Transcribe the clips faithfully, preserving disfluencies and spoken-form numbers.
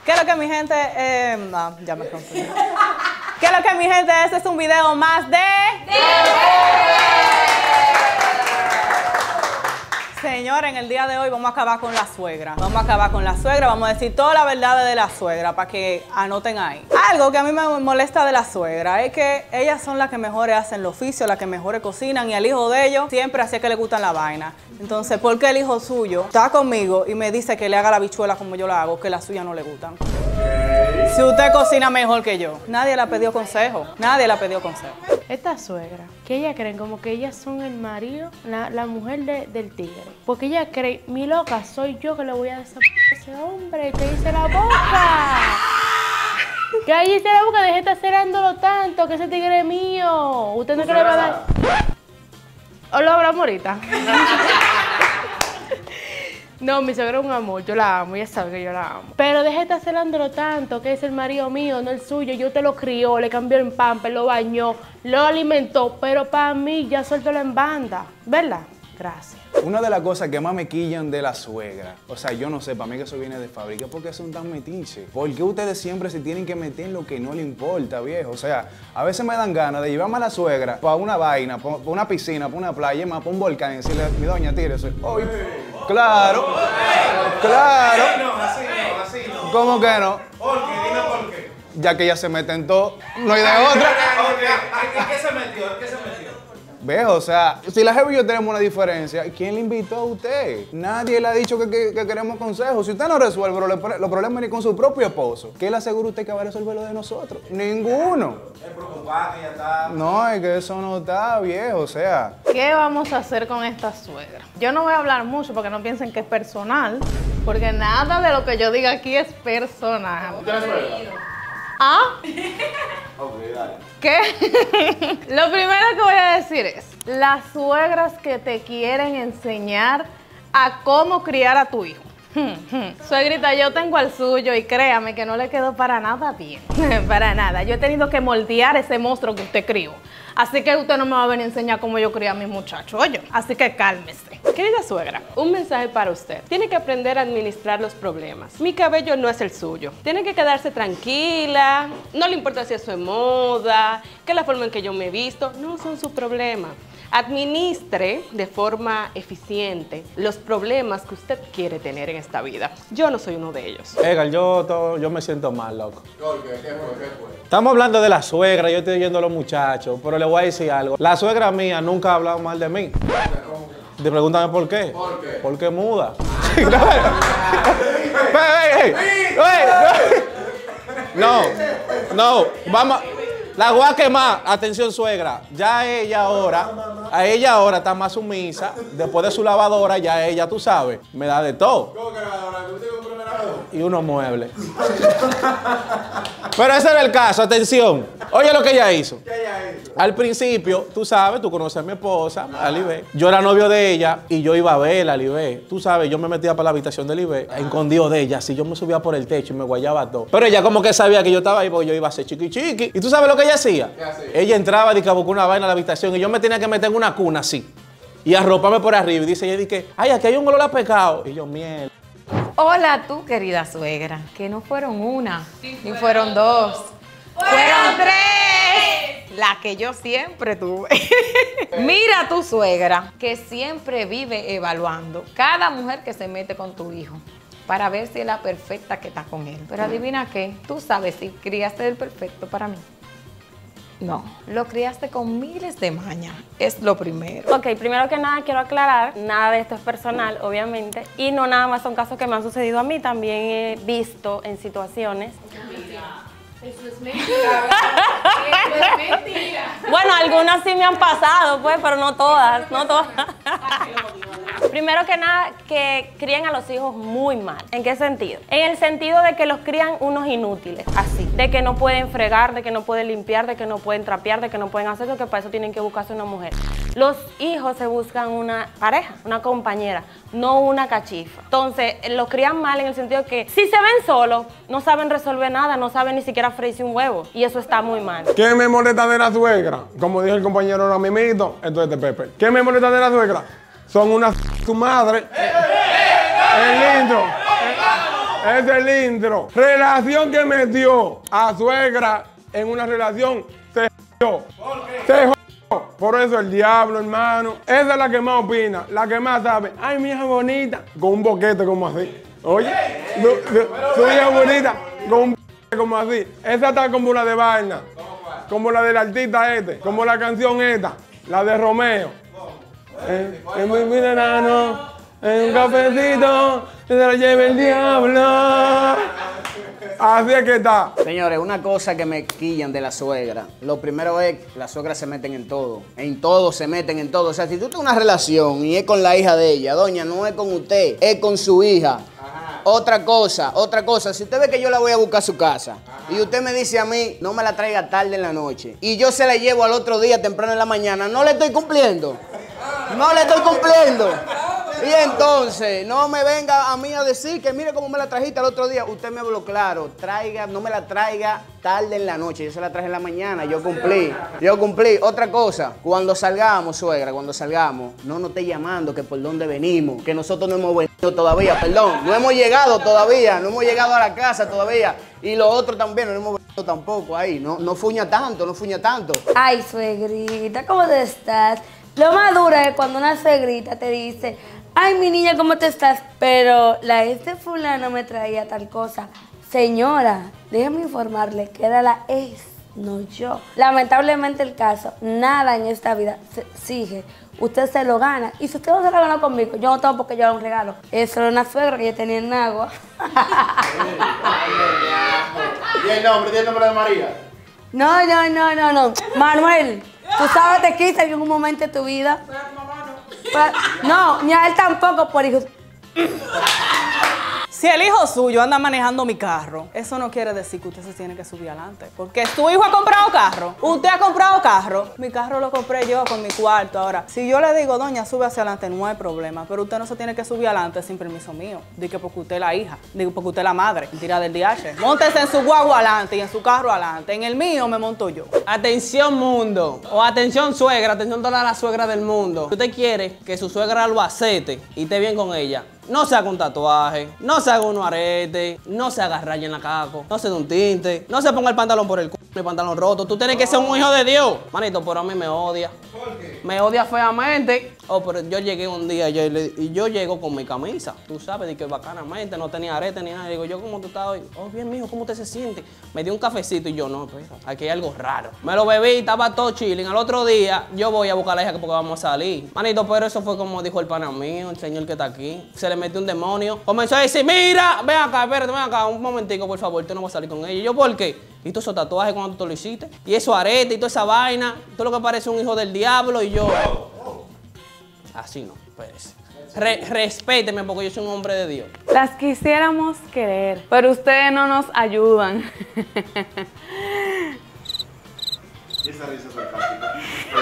¿Qué es lo que mi gente? Eh, no, ya me confundí. ¿Qué es lo que mi gente? Este es un video más de... Señores, en el día de hoy vamos a acabar con la suegra. Vamos a acabar con la suegra, vamos a decir toda la verdad de la suegra para que anoten ahí. Algo que a mí me molesta de la suegra es que ellas son las que mejores hacen el oficio, las que mejores cocinan y al hijo de ellos siempre así es que le gustan la vaina. Entonces, ¿por qué el hijo suyo está conmigo y me dice que le haga la bichuela como yo la hago, que la suya no le gustan? Okay. Si usted cocina mejor que yo. Nadie le ha pedido consejo. Nadie le ha pedido consejo. Esta suegra, que ellas creen como que ellas son el marido, la, la mujer de, del tigre. Porque ella cree, mi loca, soy yo que le voy a desaparecer a ese hombre, que hice la boca. Que ahí hice la boca, deje de estar celándolo tanto, que ese tigre es mío. ¿Usted no cree que le va a dar? ¿O lo hablamos ahorita? No, mi suegra es un amor, yo la amo, ella sabe que yo la amo. Pero deje de estar celándolo tanto, que es el marido mío, no el suyo. Yo te lo crió, le cambió el pamper, lo bañó, lo alimentó, pero para mí ya suéltalo en banda, ¿verdad? Gracias. Una de las cosas que más me quillan de la suegra, o sea, yo no sé, para mí que eso viene de fábrica, ¿por qué son tan metiches? ¿Por qué ustedes siempre se tienen que meter en lo que no le importa, viejo? O sea, a veces me dan ganas de llevarme a la suegra para una vaina, para una piscina, para una playa, más para un volcán y decirle, mi doña, tírese. ¡Ay! Claro, claro. Así no, así no, así no. ¿Cómo que no? ¿Por qué? Dime por qué. Ya que ella se mete en todo, no hay de otra. ¿En qué se metió? ¿En qué se metió? Viejo, o sea, si la jefa y yo tenemos una diferencia, ¿quién le invitó a usted? Nadie le ha dicho que, que, que queremos consejos. Si usted no resuelve los, los problemas ni con su propio esposo, ¿qué le asegura usted que va a resolver lo de nosotros? Ninguno. Es preocupado que ya está. No, es que eso no está, viejo, o sea. ¿Qué vamos a hacer con esta suegra? Yo no voy a hablar mucho porque no piensen que es personal, porque nada de lo que yo diga aquí es personal. ¿Usted es suegra? ¿Ah? Ok, dale. ¿Qué? Lo primero que voy a decir es, las suegras que te quieren enseñar a cómo criar a tu hijo. Suegrita, yo tengo al suyo y créame que no le quedó para nada bien. Para nada. Yo he tenido que moldear ese monstruo que usted crió. Así que usted no me va a venir a enseñar cómo yo crié a mis muchachos, oye. Así que cálmese. Querida suegra, un mensaje para usted. Tiene que aprender a administrar los problemas. Mi cabello no es el suyo. Tiene que quedarse tranquila. No le importa si eso es moda, que la forma en que yo me he visto. No son su problema. Administre de forma eficiente los problemas que usted quiere tener en esta vida. Yo no soy uno de ellos. Edgar, yo, todo, yo me siento mal, loco. ¿Por qué? ¿Qué fue? ¿Qué fue? Estamos hablando de la suegra, yo estoy oyendo a los muchachos, pero le voy a decir algo. La suegra mía nunca ha hablado mal de mí. Te pregúntame por qué. ¿Por qué? Porque muda. ¡Ey, ey, ey! No, no, vamos. La voy a quemar. Atención, suegra. Ya ella ahora, a ella ahora está más sumisa. Después de su lavadora, ya ella, tú sabes, me da de todo. ¿Cómo que lavadora? ¿Usted compró una lavadora? Y unos muebles. Pero ese era el caso, atención. Oye lo que ella hizo. ¿Qué ella hizo? Al principio, tú sabes, tú conoces a mi esposa, a Libé. Yo era novio de ella y yo iba a verla, a Libé. Tú sabes, yo me metía para la habitación de Libé, escondido de ella, así yo me subía por el techo y me guayaba todo. Pero ella como que sabía que yo estaba ahí porque yo iba a ser chiqui chiqui. ¿Y tú sabes lo que ella hacía? ¿Qué hacía? Ella entraba y buscaba una vaina a la habitación y yo me tenía que meter en una cuna así. Y arroparme por arriba. Y dice ella, dije, ay, aquí hay un olor a pecado. Y yo, miel. Hola tú, querida suegra, que no fueron una, ni fueron dos, fueron tres, la que yo siempre tuve. Mira tu suegra, que siempre vive evaluando cada mujer que se mete con tu hijo para ver si es la perfecta que está con él. Pero adivina qué, tú sabes si criaste el perfecto para mí. No, lo criaste con miles de mañas, es lo primero. Ok, primero que nada quiero aclarar, nada de esto es personal, obviamente, y no nada más son casos que me han sucedido a mí, también he visto en situaciones. Eso es mentira, ¿verdad? Eso es mentira. Bueno, algunas sí me han pasado, pues, pero no todas, no todas. Primero que nada, que crían a los hijos muy mal. ¿En qué sentido? En el sentido de que los crían unos inútiles, así. De que no pueden fregar, de que no pueden limpiar, de que no pueden trapear, de que no pueden hacer eso, que para eso tienen que buscarse una mujer. Los hijos se buscan una pareja, una compañera, no una cachifa. Entonces, los crían mal en el sentido de que si se ven solos, no saben resolver nada, no saben ni siquiera freírse un huevo. Y eso está muy mal. ¿Qué me molesta de la suegra? Como dijo el compañero ahora mismito, esto es de Pepe. ¿Qué me molesta de la suegra? Son una tu madre. El lindo. Es el intro. Relación que metió a suegra en una relación se jodió. ¿Por qué? Se jodió. Por eso el diablo, hermano. Esa es la que más opina, la que más sabe. Ay, mi hija bonita. Con un boquete como así. Oye, su, su, su hija bonita con un boquete como así. Esa está como la de vaina. Como la del artista este. Como la canción esta. La de Romeo. Eh, que muy mi enano, en un cafecito, se lo lleve el diablo. Así es que está. Señores, una cosa que me quillan de la suegra. Lo primero es que las suegras se meten en todo. En todo se meten en todo. O sea, si tú tienes una relación y es con la hija de ella, doña, no es con usted, es con su hija. Ajá. Otra cosa, otra cosa. Si usted ve que yo la voy a buscar a su casa, ajá, y usted me dice a mí, no me la traiga tarde en la noche, y yo se la llevo al otro día temprano en la mañana, no le estoy cumpliendo. No le estoy cumpliendo. Y entonces, no me venga a mí a decir que mire cómo me la trajiste el otro día. Usted me habló claro, traiga, no me la traiga tarde en la noche. Yo se la traje en la mañana, yo cumplí. Yo cumplí. Otra cosa, cuando salgamos, suegra, cuando salgamos, no nos esté llamando que por dónde venimos, que nosotros no hemos venido todavía, perdón. No hemos llegado todavía, no hemos llegado a la casa todavía. Y lo otro también, no hemos venido tampoco ahí. No, no fuña tanto, no fuña tanto. Ay, suegrita, ¿cómo te estás? Lo más duro es cuando una suegrita te dice, ay, mi niña, ¿cómo te estás? Pero la ex de fulano me traía tal cosa. Señora, déjeme informarle que era la ex, no yo. Lamentablemente el caso, nada en esta vida se sigue. Usted se lo gana. Y si usted no se lo gana conmigo, yo no tengo por qué llevar un regalo. Eso era una suegra que yo tenía en agua. ¿Y el nombre? ¿Tiene el nombre de María? No, no, no, no, no. Manuel, tú sabes te quise en algún momento de tu vida. Pero, no, ni a él tampoco por hijos. Si el hijo suyo anda manejando mi carro, eso no quiere decir que usted se tiene que subir adelante. Porque su hijo ha comprado carro, usted ha comprado carro, mi carro lo compré yo con mi cuarto. Ahora, si yo le digo, doña, sube hacia adelante, no hay problema. Pero usted no se tiene que subir adelante sin permiso mío. Digo porque usted es la hija, digo porque usted es la madre, tira del D H. Móntese en su guagua adelante y en su carro adelante. En el mío me monto yo. Atención mundo, o atención suegra, atención todas las suegras del mundo. Si usted quiere que su suegra lo acepte y esté bien con ella, no se haga un tatuaje, no se haga unos aretes, no se haga raya en la caco, no se dé un tinte, no se ponga el pantalón por el culo, el pantalón roto. Tú tienes que ser un hijo de Dios. Manito, pero a mí me odia. ¿Por qué? Me odia feamente. Oh, pero yo llegué un día yo, y yo llego con mi camisa, tú sabes, de que bacanamente, no tenía arete ni nada. Digo, yo, ¿cómo tú estás hoy? Oh, bien, mijo, ¿cómo usted se siente? Me dio un cafecito y yo, no, pero aquí hay algo raro. Me lo bebí, estaba todo chilling. Al otro día, yo voy a buscar a la hija porque vamos a salir. Manito, pero eso fue como dijo el pana mío, el señor que está aquí. Se le metió un demonio. Comenzó a decir, mira, ven acá, espérate, ven acá, un momentico, por favor, tú no vas a salir con ella. Y yo, ¿por qué? Y tú esos tatuajes cuando tú lo hiciste. Y esos aretes y toda esa vaina. Todo lo que parece un hijo del diablo. Y yo, así no, espérese. Re, respéteme porque yo soy un hombre de Dios. Las quisiéramos querer, pero ustedes no nos ayudan. ¿Y esa risa sarcástica?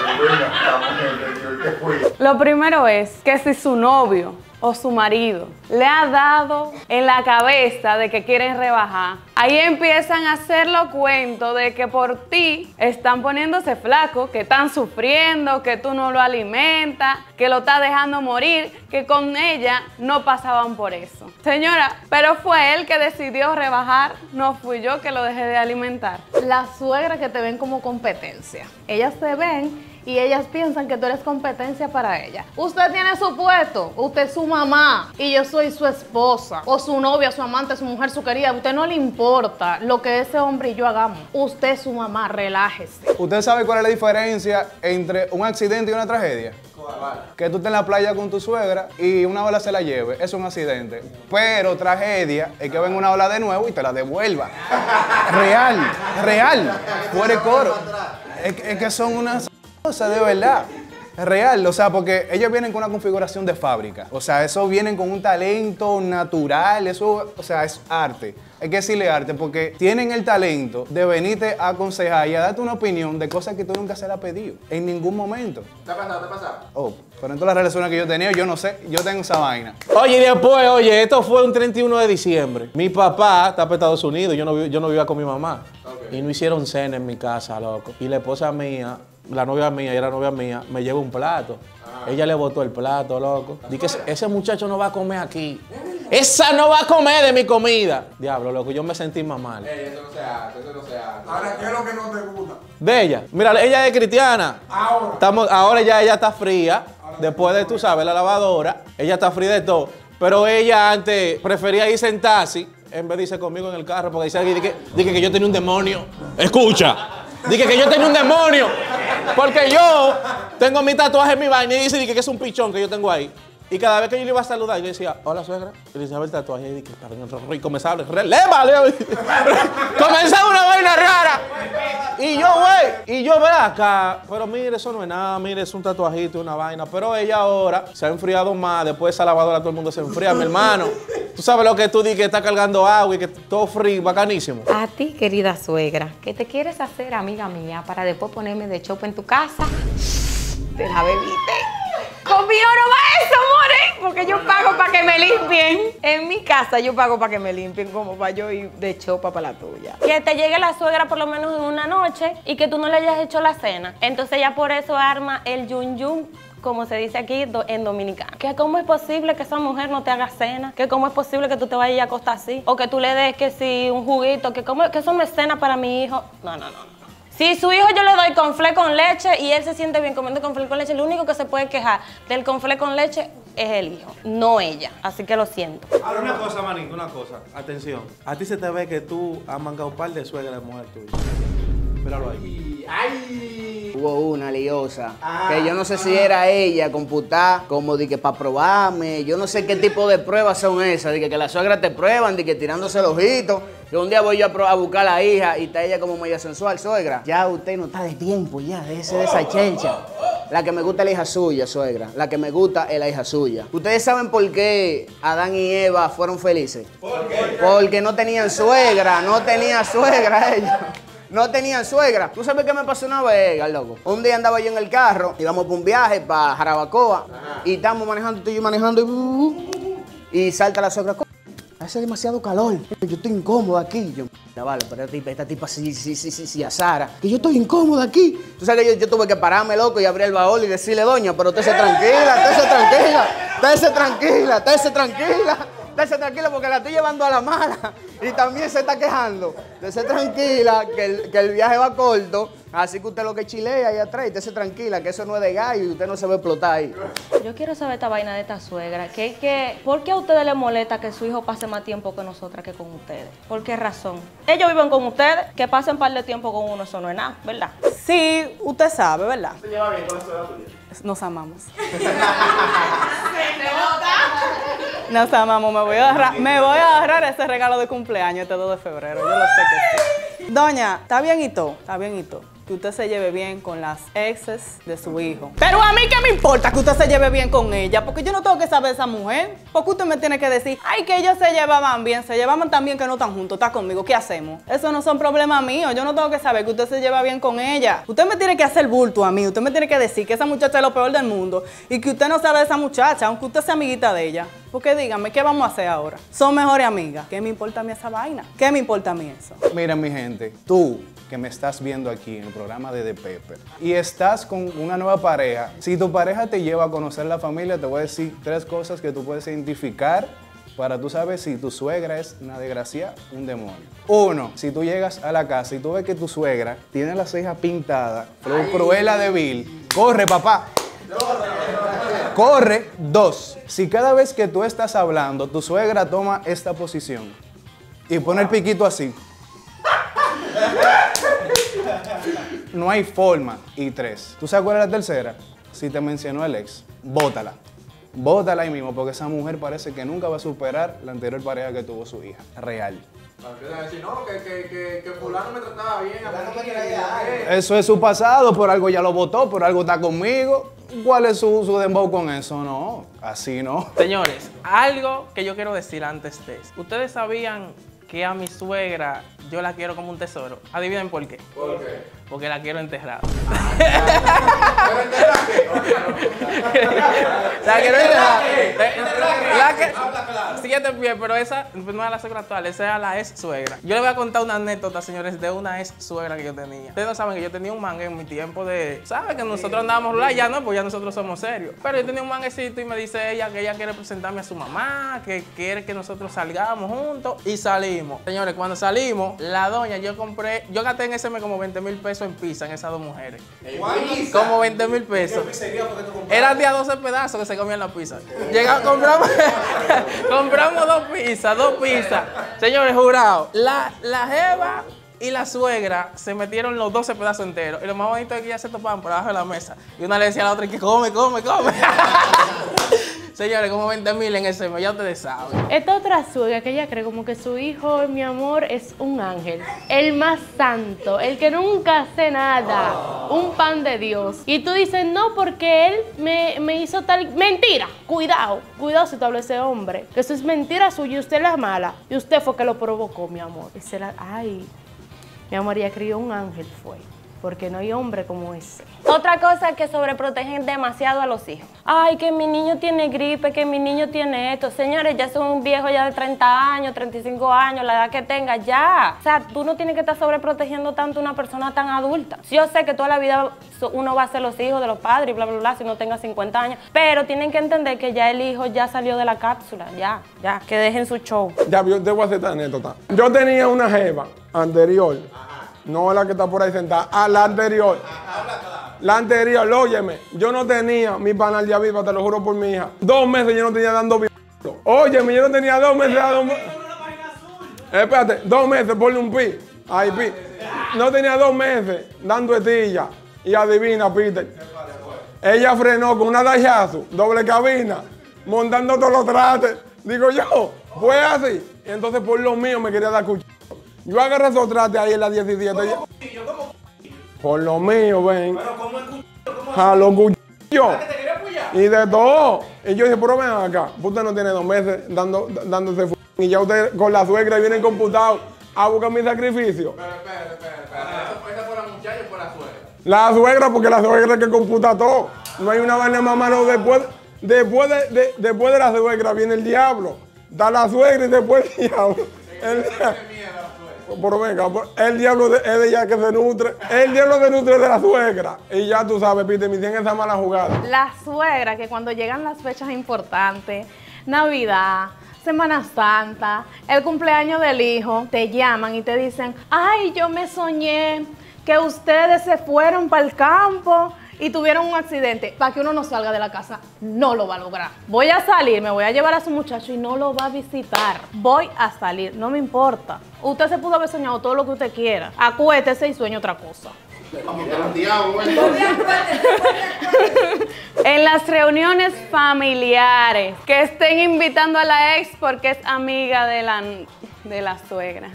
Lo primero es que si su novio o su marido le ha dado en la cabeza de que quieren rebajar, ahí empiezan a hacer los cuentos de que por ti están poniéndose flacos, que están sufriendo, que tú no lo alimentas, que lo estás dejando morir, que con ella no pasaban por eso. Señora, pero fue él que decidió rebajar, no fui yo que lo dejé de alimentar. Las suegras que te ven como competencia, ellas te ven y ellas piensan que tú eres competencia para ella. Usted tiene su puesto, usted es su mamá y yo soy su esposa, o su novia, su amante, su mujer, su querida. A usted no le importa lo que ese hombre y yo hagamos. Usted es su mamá, relájese. ¿Usted sabe cuál es la diferencia entre un accidente y una tragedia? Que tú estés en la playa con tu suegra y una ola se la lleve, es un accidente. Pero tragedia es que venga una ola de nuevo y te la devuelva. Real, real, fuera de coro. Es, es que son unas cosas de verdad. Es real, o sea, porque ellos vienen con una configuración de fábrica. O sea, eso vienen con un talento natural, eso, o sea, es arte. Hay que decirle arte porque tienen el talento de venirte a aconsejar y a darte una opinión de cosas que tú nunca se la has pedido, en ningún momento. ¿Te ha pasado? ¿Te ha pasado? Oh, pero en todas las relaciones que yo he tenido, yo no sé, yo tengo esa vaina. Oye, y después, oye, esto fue un treinta y uno de diciembre. Mi papá está para Estados Unidos, yo no, vi- yo no vivía con mi mamá. Okay. Y no hicieron cena en mi casa, loco. Y la esposa mía, la novia mía, y era novia mía, me lleva un plato. Ah. Ella le botó el plato, loco. Dije, ese, ese muchacho no va a comer aquí. esa no va a comer de mi comida. Diablo, loco, yo me sentí más mal. Ey, eso no se hace, eso no se hace. Ahora, ¿qué es lo que no te gusta? De ella. Mira, ella es cristiana. Ahora. Estamos, ahora ya ella está fría. Después de, tú sabes, la lavadora. Ella está fría de todo. Pero ella antes prefería irse en taxi en vez de irse conmigo en el carro. Porque dice, dije, dije que yo tenía un demonio. Escucha. Dije que yo tenía un demonio. Porque yo tengo mi tatuaje en mi vaina y dice dije, que es un pichón que yo tengo ahí. Y cada vez que yo le iba a saludar, yo decía, hola suegra. Y le decía, a ver el tatuaje. Y dije, y comenzaba, releva, comenzaba una vaina rara. Y yo, güey, y yo, ve acá. Pero mire, eso no es nada, mire, es un tatuajito, una vaina. Pero ella ahora se ha enfriado más. Después de esa lavadora todo el mundo se enfría, mi hermano. Tú sabes lo que tú dices, que está cargando agua y que todo frío, bacanísimo. A ti, querida suegra, que te quieres hacer amiga mía para después ponerme de chopa en tu casa, te la bebiste. Conmigo no va eso, more, porque yo pago para que me limpien. En mi casa yo pago para que me limpien, como para yo ir de chopa para la tuya. Que te llegue la suegra por lo menos en una noche y que tú no le hayas hecho la cena. Entonces ya por eso arma el yun yun, como se dice aquí do, en dominicano. Que cómo es posible que esa mujer no te haga cena, que cómo es posible que tú te vayas a acostar así, o que tú le des que si un juguito, que, cómo, que eso no es cena para mi hijo. No, no, no, no. Si su hijo yo le doy conflé con leche y él se siente bien comiendo conflé con leche, lo único que se puede quejar del conflé con leche es el hijo, no ella. Así que lo siento. Ahora una cosa, manito, una cosa. Atención. A ti se te ve que tú has mangado un par de suegras de mujer tuya. Míralo ahí. ¡Ay! Hubo una liosa, ah, que yo no sé ah. si era ella computar como de que para probarme, yo no sé qué tipo de pruebas son esas, de que, que las suegras te prueban, de que tirándose el ojito, que un día voy yo a, a buscar a la hija y está ella como media sensual, suegra. Ya usted no está de tiempo, ya, déjese de esa chelcha. La que me gusta es la hija suya, suegra. La que me gusta es la hija suya. ¿Ustedes saben por qué Adán y Eva fueron felices? ¿Por qué? Porque no tenían suegra, no tenía suegra ellos. No tenían suegra. ¿Tú sabes qué me pasó una vez, loco? Un día andaba yo en el carro, íbamos por un viaje para Jarabacoa. Ajá. Y estamos manejando, estoy yo manejando y, uh, y salta la suegra. Hace demasiado calor. Yo estoy incómodo aquí. Yo, vale, pero esta tipa, esta tipa sí, sí, sí, sí, sí, a Sara. Que yo estoy incómodo aquí. Tú sabes que yo, yo tuve que pararme, loco, y abrir el baúl y decirle, doña, pero usted se tranquila, usted se tranquila, usted se tranquila, usted se tranquila. Estése tranquila porque la estoy llevando a la mala y también se está quejando. Estése tranquila que el, que el viaje va corto, así que usted lo que chilea ahí atrás, estése tranquila que eso no es de gallo y usted no se va a explotar ahí. Yo quiero saber esta vaina de esta suegra, que es que, ¿por qué a ustedes les molesta que su hijo pase más tiempo que nosotras que con ustedes? ¿Por qué razón? Ellos viven con ustedes, que pasen un par de tiempo con uno, eso no es nada, ¿verdad? Sí, usted sabe, ¿verdad? ¿Se lleva bien con la suegra tuya? Nos amamos. Nos amamos, me voy a agarrar, me voy a agarrar ese regalo de cumpleaños este dos de febrero, yo lo sé que sí. Doña, está bien y todo, está bien y todo, que usted se lleve bien con las exes de su hijo. Pero a mí qué me importa que usted se lleve bien con ella, porque yo no tengo que saber de esa mujer. Porque usted me tiene que decir, ay, que ellos se llevaban bien, se llevaban tan bien que no están juntos, está conmigo, ¿qué hacemos? Eso no son problemas míos, yo no tengo que saber que usted se lleva bien con ella. Usted me tiene que hacer bulto a mí, usted me tiene que decir que esa muchacha es lo peor del mundo y que usted no sabe de esa muchacha, aunque usted sea amiguita de ella. Porque dígame, ¿qué vamos a hacer ahora? Son mejores amigas. ¿Qué me importa a mí esa vaina? ¿Qué me importa a mí eso? Mira, mi gente, tú que me estás viendo aquí en el programa de The Pepper y estás con una nueva pareja, si tu pareja te lleva a conocer la familia, te voy a decir tres cosas que tú puedes identificar para tú saber si tu suegra es una desgracia, un demonio. Uno, si tú llegas a la casa y tú ves que tu suegra tiene las cejas pintadas, Cruella de Vil, corre, papá. Corre. Dos, si cada vez que tú estás hablando, tu suegra toma esta posición y pone el piquito así, no hay forma. Y tres, ¿tú sabes cuál es la tercera? Si te mencionó el ex, bótala. Bótala ahí mismo, porque esa mujer parece que nunca va a superar la anterior pareja que tuvo su hija. Real. Para decir, no, que, que, que, que fulano me trataba bien. Eso es su pasado, por algo ya lo votó, por algo está conmigo. ¿Cuál es su, su dembow con eso? No, así no. Señores, algo que yo quiero decir antes de eso. Ustedes sabían que a mi suegra yo la quiero como un tesoro. ¿Adivinen por qué? ¿Por qué? porque la quiero enterrada. La quiero enterrada. La que, siete pies, pero esa no es la suegra actual, esa es la ex suegra. Yo les voy a contar una anécdota, señores, de una ex suegra que yo tenía. Ustedes no saben que yo tenía un mangue en mi tiempo de, ¿saben? Que nosotros andábamos rural, ya no, pues ya nosotros somos serios. Pero yo tenía un manguecito y me dice ella que ella quiere presentarme a su mamá, que quiere que nosotros salgamos juntos y salimos. Señores, cuando salimos, la doña, yo compré, yo gasté en ese mes como veinte mil pesos en pizza en esas dos mujeres. Como veinte mil pesos. Eran de a doce pedazos que se comían la pizza. Llegamos, compramos, compramos dos pizzas, dos pizzas. Señores, jurado, la, la jeva y la suegra se metieron los doce pedazos enteros. Y lo más bonito es que ya se topaban por abajo de la mesa. Y una le decía a la otra que come, come, come. Señores, como veinte mil en ese mes, ya ustedes saben. Esta otra suegra que ella cree como que su hijo, mi amor, es un ángel. El más santo, el que nunca hace nada. Un pan de Dios. Y tú dices, no, porque él me, me hizo tal... Mentira. Cuidado, cuidado si tú hablas de ese hombre. Que eso es mentira suya y usted es la mala. Y usted fue que lo provocó, mi amor. Y se la... Ay, mi amor, ella crió un ángel, fue. Porque no hay hombre como ese. Otra cosa es que sobreprotegen demasiado a los hijos. Ay, que mi niño tiene gripe, que mi niño tiene esto. Señores, ya son un viejo ya de treinta años, treinta y cinco años, la edad que tenga, ya. O sea, tú no tienes que estar sobreprotegiendo tanto a una persona tan adulta. Yo sé que toda la vida uno va a ser los hijos de los padres y bla, bla, bla, si no tenga cincuenta años. Pero tienen que entender que ya el hijo ya salió de la cápsula, ya, ya. Que dejen su show. Ya, yo te voy a hacer esta anécdota. Yo tenía una jeva anterior. No la que está por ahí sentada, a la anterior. La anterior, óyeme, yo no tenía mi panal de aviva, te lo juro por mi hija. Dos meses yo no tenía dando b***. Óyeme, yo no tenía dos meses dando... Espérate, dos meses, ponle un pi. Ahí, pi. No tenía dos meses dando estilla. Y adivina, Peter. Ella frenó con una Daihatsu, doble cabina, montando todos los trates. Digo yo, fue así. Y entonces por lo mío me quería dar cuchillo. Yo agarré esos trates ahí en la diecisiete. ¿Cómo cuchillo? ¿Cómo cuchillo? Por lo mío, ven. Pero ¿cómo el cuchillo? ¿Cómo a los cuchillos? ¿Que te quería apoyar? Y de todo. Y yo dije, pero ven acá. Usted no tiene dos meses dando, dándose f***. Y ya usted con la suegra viene computado a buscar mi sacrificio. Pero espérate, espérate, espérate. ¿Esa fue la muchacha o fue la suegra? La suegra, porque la suegra es que computa todo. No hay una vaina más mala. Después, después, de, de, después de la suegra viene el diablo. Da la suegra y después el diablo. El diablo. Pero venga, el diablo de, es de ella que se nutre. El diablo se nutre de la suegra. Y ya tú sabes, Peter, me tienen esa mala jugada. La suegra, que cuando llegan las fechas importantes, Navidad, Semana Santa, el cumpleaños del hijo, te llaman y te dicen, ay, yo me soñé que ustedes se fueron para el campo y tuvieron un accidente. Para que uno no salga de la casa, no lo va a lograr. Voy a salir, me voy a llevar a su muchacho y no lo va a visitar. Voy a salir, no me importa. Usted se pudo haber soñado todo lo que usted quiera. Acuéstese y sueñe otra cosa. En las reuniones familiares, que estén invitando a la ex porque es amiga de la, de la suegra.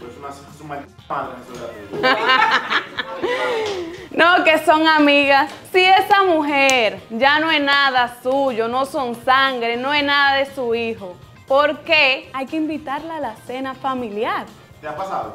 No, que son amigas. Si esa mujer ya no es nada suyo, no son sangre, no es nada de su hijo, ¿por qué hay que invitarla a la cena familiar? ¿Te ha pasado?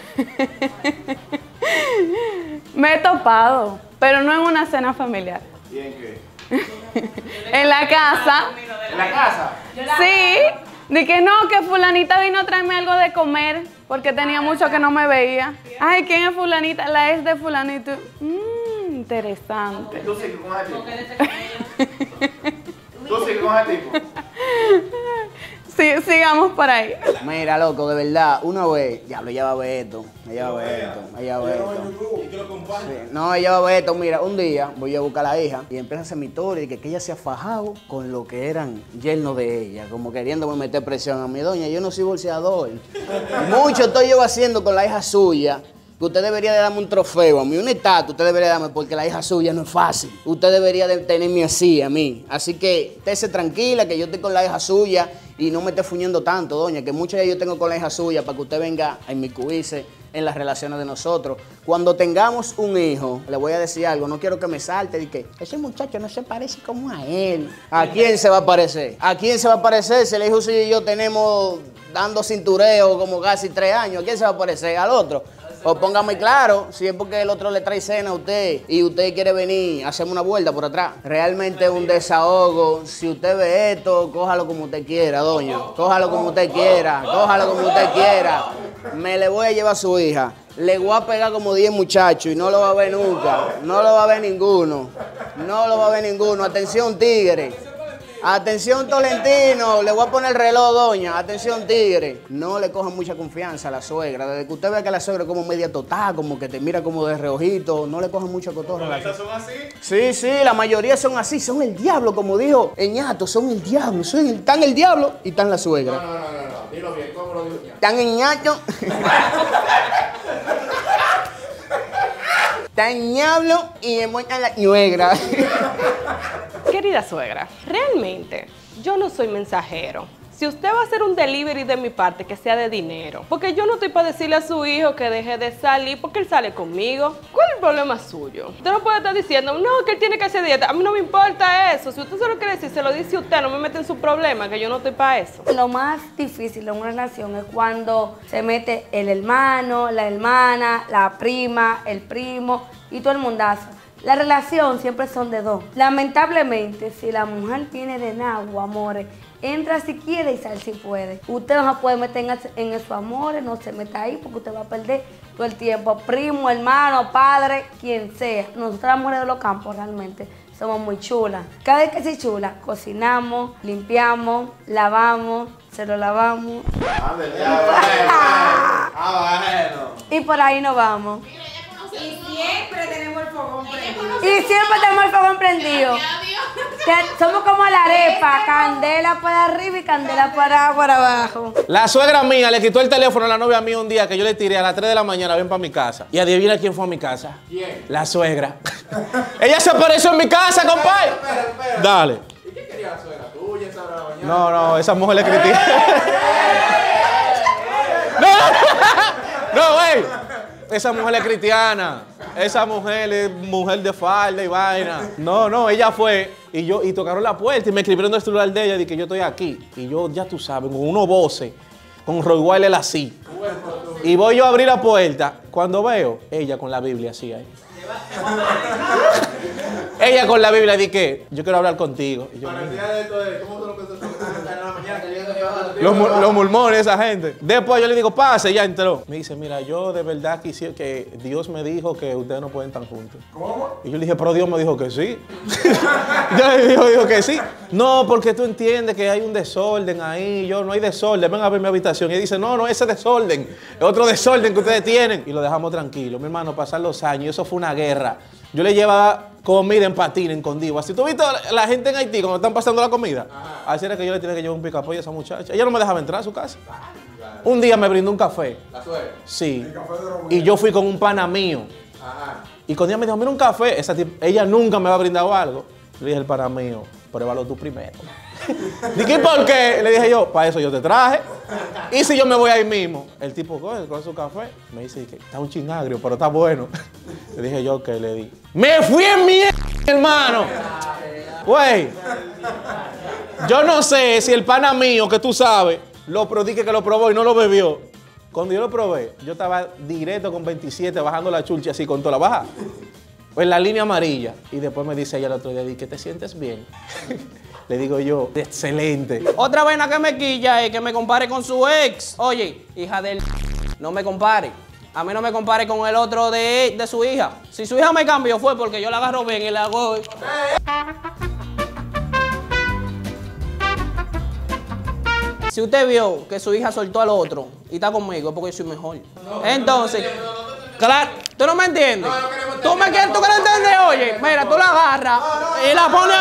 Me he topado, pero no en una cena familiar. ¿Y en qué? En la casa. ¿En la casa? Sí. De que no, que fulanita vino a traerme algo de comer porque tenía mucho que no me veía. Ay, ¿quién es fulanita? La ex de fulanito. Mmm, interesante. ¿Tú sigues con ese tipo? ¿Tú sigues con ese tipo? Sí, sigamos por ahí. Mira, loco, de verdad, una vez, diablo, ella va a ver esto, ella va a ver esto, ella va a ver esto. Sí. No, ella va a ver esto, mira, un día voy a buscar a la hija y empieza a hacer mi historia y que, que ella se ha fajado con lo que eran yernos de ella, como queriéndome meter presión a mi doña, yo no soy bolseador. Mucho estoy yo haciendo con la hija suya. Que usted debería de darme un trofeo a mí, una estatua, usted debería darme porque la hija suya no es fácil. Usted debería de tenerme así a mí. Así que estése tranquila que yo estoy con la hija suya y no me esté fuñendo tanto, doña, que muchas de yo tengo con la hija suya para que usted venga a inmiscuirse en las relaciones de nosotros. Cuando tengamos un hijo, le voy a decir algo, no quiero que me salte de que ese muchacho no se parece como a él. ¿A quién se va a parecer? ¿A quién se va a parecer si el hijo suyo y yo tenemos dando cintureo como casi tres años? ¿A quién se va a parecer? ¿Al otro? O póngame claro, si es porque el otro le trae cena a usted y usted quiere venir a hacerme una vuelta por atrás. Realmente es un desahogo. Si usted ve esto, cójalo como usted quiera, doña. Cójalo como usted quiera, cójalo como usted quiera. Me le voy a llevar a su hija. Le voy a pegar como diez muchachos y no lo va a ver nunca. No lo va a ver ninguno. No lo va a ver ninguno. Atención, tigre. Atención, Tolentino. Le voy a poner el reloj, doña. Atención, tigre. No le cojan mucha confianza a la suegra. Desde que usted vea que la suegra es como media total, como que te mira como de reojito, no le cojan mucha cotorra. ¿Esas son así? Sí, sí, la mayoría son así. Son el diablo, como dijo Eñato. Son el diablo. Son el, están el diablo y están la suegra. No, no, no, no, no. Dilo bien. ¿Cómo lo dijo Ñato? Están Eñato. Están el diablo y en la suegra. Querida suegra, realmente yo no soy mensajero. Si usted va a hacer un delivery de mi parte, que sea de dinero. Porque yo no estoy para decirle a su hijo que deje de salir porque él sale conmigo. ¿Cuál es el problema suyo? Usted no puede estar diciendo, no, que él tiene que hacer dieta. A mí no me importa eso. Si usted se lo quiere decir, se lo dice usted. No me mete en su problema, que yo no estoy para eso. Lo más difícil en una relación es cuando se mete el hermano, la hermana, la prima, el primo y todo el mundazo. La relación siempre son de dos. Lamentablemente, si la mujer tiene de nagua, amores, entra si quiere y sale si puede. Usted no se puede meter en, en esos amores, no se meta ahí porque usted va a perder todo el tiempo. Primo, hermano, padre, quien sea. Nosotras las mujeres de los campos realmente somos muy chulas. Cada vez que soy chula, cocinamos, limpiamos, lavamos, se lo lavamos. Ah, bueno. Y por ahí nos vamos. Y siempre tenemos el fogón prendido. Y siempre tenemos el fogón prendido. Que somos como la arepa, candela para arriba y candela para, para abajo. La suegra mía le quitó el teléfono a la novia mía un día que yo le tiré a las tres de la mañana, ven para mi casa. Y adivina quién fue a mi casa. ¿Quién? La suegra. Ella se apareció en mi casa, compadre. Espera, espera. Dale. ¿Y qué quería la suegra tuya esa hora de la mañana? No, no, esa mujer le critica. No, no, güey. Esa mujer es cristiana. Esa mujer es mujer de falda y vaina. No, no, ella fue y yo y tocaron la puerta y me escribieron en el celular de ella y que yo estoy aquí. Y yo, ya tú sabes, con unos voces, con Rottweiler así. Y voy yo a abrir la puerta. Cuando veo, ella con la Biblia así ahí. Ella con la Biblia dice que yo quiero hablar contigo. Y yo, Para el día de esto de cómo tú lo pensás en la mañana que yo te iba a dar Los, mur- los murmones, esa gente. Después yo le digo, pase, ya entró. Me dice, mira, yo de verdad quisiera que Dios me dijo que ustedes no pueden estar juntos. ¿Cómo? Y yo le dije, pero Dios me dijo que sí. Yo le digo, dijo que sí. No, porque tú entiendes que hay un desorden ahí. Yo, no hay desorden, ven a ver mi habitación. Y él dice, no, no, ese desorden. Es otro desorden que ustedes tienen. Y lo dejamos tranquilo. Mi hermano, pasan los años. Y eso fue una guerra. Yo le llevaba comida en patín, en condiva. Si tú viste la, la gente en Haití cuando están pasando la comida, ajá, así era que yo le tenía que llevar un picapollo a esa muchacha. Ella no me dejaba entrar a su casa. Claro. Un día me brindó un café. ¿La suegra? Sí. Y yo fui con un pana mío. Ajá. Y cuando ella me dijo, mira un café, esa tip, ella nunca me había brindado algo. Le dije, el pana mío, pruébalo tú primero. Dije, ¿por qué? Le dije yo, para eso yo te traje. Y si yo me voy ahí mismo, el tipo coge, coge su café, me dice que está un chinagrio, pero está bueno. Le dije yo que le di. ¡Me fui en mierda, hermano! Güey, yo no sé si el pana mío, que tú sabes, lo dije que lo probó y no lo bebió. Cuando yo lo probé, yo estaba directo con veintisiete, bajando la chulcha así con toda la baja. En la línea amarilla. Y después me dice ella el otro día, ¿que te sientes bien? Le digo yo, excelente. Otra vaina que me quilla es que me compare con su ex. Oye, hija del... No me compare. A mí no me compare con el otro de, de su hija. Si su hija me cambió fue porque yo la agarro bien y la hago... Si usted vio que su hija soltó al otro y está conmigo es porque yo soy mejor. Entonces, claro, ¿tú no me entiendes? ¿Tú me quieres, tú quieres entender? Oye, mira, tú la agarras y la pones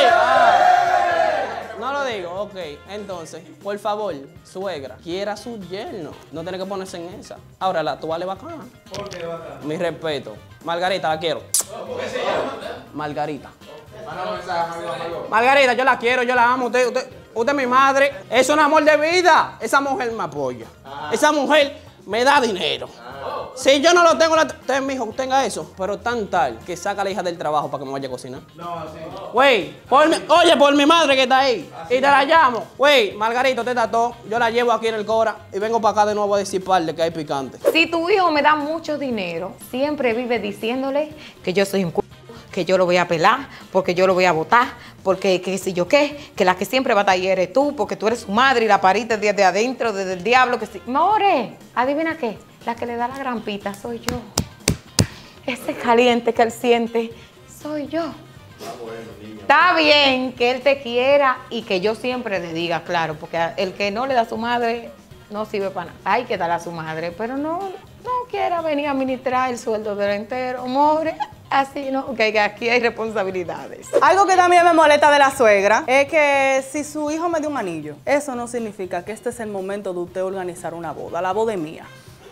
así. No lo digo, ok. Entonces, por favor, suegra, quiera a su yerno. No tiene que ponerse en esa. Ahora, la tuya le bacana. ¿Por qué bacana? Mi respeto. Margarita, la quiero. ¿Cómo que se llama? Margarita. Manda un mensaje, amigo, amigo. Margarita, yo la quiero, yo la amo. Usted, usted, usted es mi madre. Es un amor de vida. Esa mujer me apoya. Ah. Esa mujer me da dinero. Ah. Si yo no lo tengo, la... usted, mijo, tenga eso. Pero tan tal que saca a la hija del trabajo para que me vaya a cocinar. No, sí. Güey, por mi... oye, por mi madre que está ahí. Así y te la llamo. Güey, Margarito, te tató. Yo la llevo aquí en el Cora y vengo para acá de nuevo a disiparle que hay picante. Si tu hijo me da mucho dinero, siempre vive diciéndole que yo soy un c... que yo lo voy a pelar, porque yo lo voy a botar, porque qué sé yo qué, que la que siempre va a estar ahí eres tú, porque tú eres su madre y la pariste desde adentro, desde el diablo, que sí. More, adivina qué, la que le da la grampita soy yo. Ese caliente que él siente, soy yo. Está bien que él te quiera y que yo siempre le diga, claro, porque el que no le da a su madre no sirve para nada. Hay que darle a su madre, pero no, no quiera venir a administrar el sueldo del entero, more. Así no, que aquí hay responsabilidades. Algo que también me molesta de la suegra es que si su hijo me dio un anillo, eso no significa que este es el momento de usted organizar una boda. La boda es mía.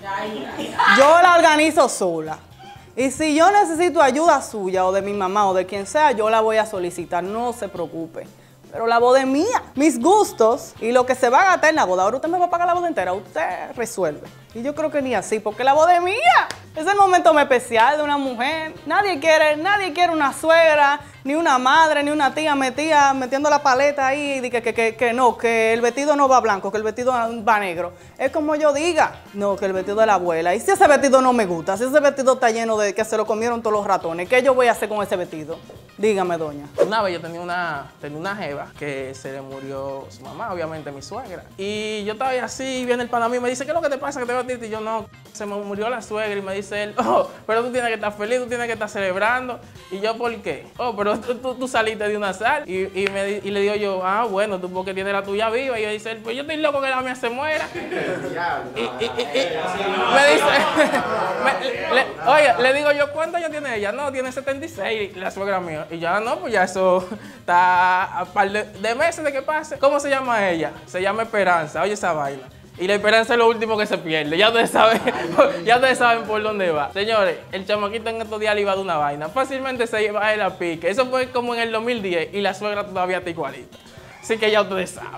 Yo la organizo sola. Y si yo necesito ayuda suya o de mi mamá o de quien sea, yo la voy a solicitar, no se preocupe. Pero la boda es mía, mis gustos y lo que se va a gastar en la boda. Ahora usted me va a pagar la boda entera, usted resuelve. Y yo creo que ni así, porque la boda es mía. Es el momento más especial de una mujer. Nadie quiere, nadie quiere una suegra, ni una madre, ni una tía metida, metiendo la paleta ahí y que, que, que, que no, que el vestido no va blanco, que el vestido va negro. Es como yo diga, no, que el vestido de la abuela. Y si ese vestido no me gusta, si ese vestido está lleno de que se lo comieron todos los ratones, ¿qué yo voy a hacer con ese vestido? Dígame, doña. Una vez yo tenía una, tenía una jeva que se le murió su mamá, obviamente mi suegra. Y yo estaba ahí así, viene el pana a mí y me dice, ¿qué es lo que te pasa que te batiste? Y yo, no, se me murió la suegra. Y me dice él, oh, pero tú tienes que estar feliz, tú tienes que estar celebrando. Y yo, ¿por qué? Oh, pero tú, tú, tú saliste de una sal. Y, y, me, y le digo yo, ah, bueno, tú porque tienes la tuya viva. Y yo dice él, pues yo estoy loco que la mía se muera. y, y, y, y me dice, me, le, oye, le digo yo, ¿cuántos años tiene ella? No, tiene setenta y seis, la suegra mía. Y ya no, pues ya eso está a par de, de meses de que pase. ¿Cómo se llama ella? Se llama Esperanza, oye esa vaina. Y la esperanza es lo último que se pierde. Ya ustedes saben, ya ustedes saben por dónde va. Señores, el chamaquito en estos días le iba de una vaina. Fácilmente se iba a él a pique. Eso fue como en el dos mil diez y la suegra todavía está igualita. Así que ya ustedes saben.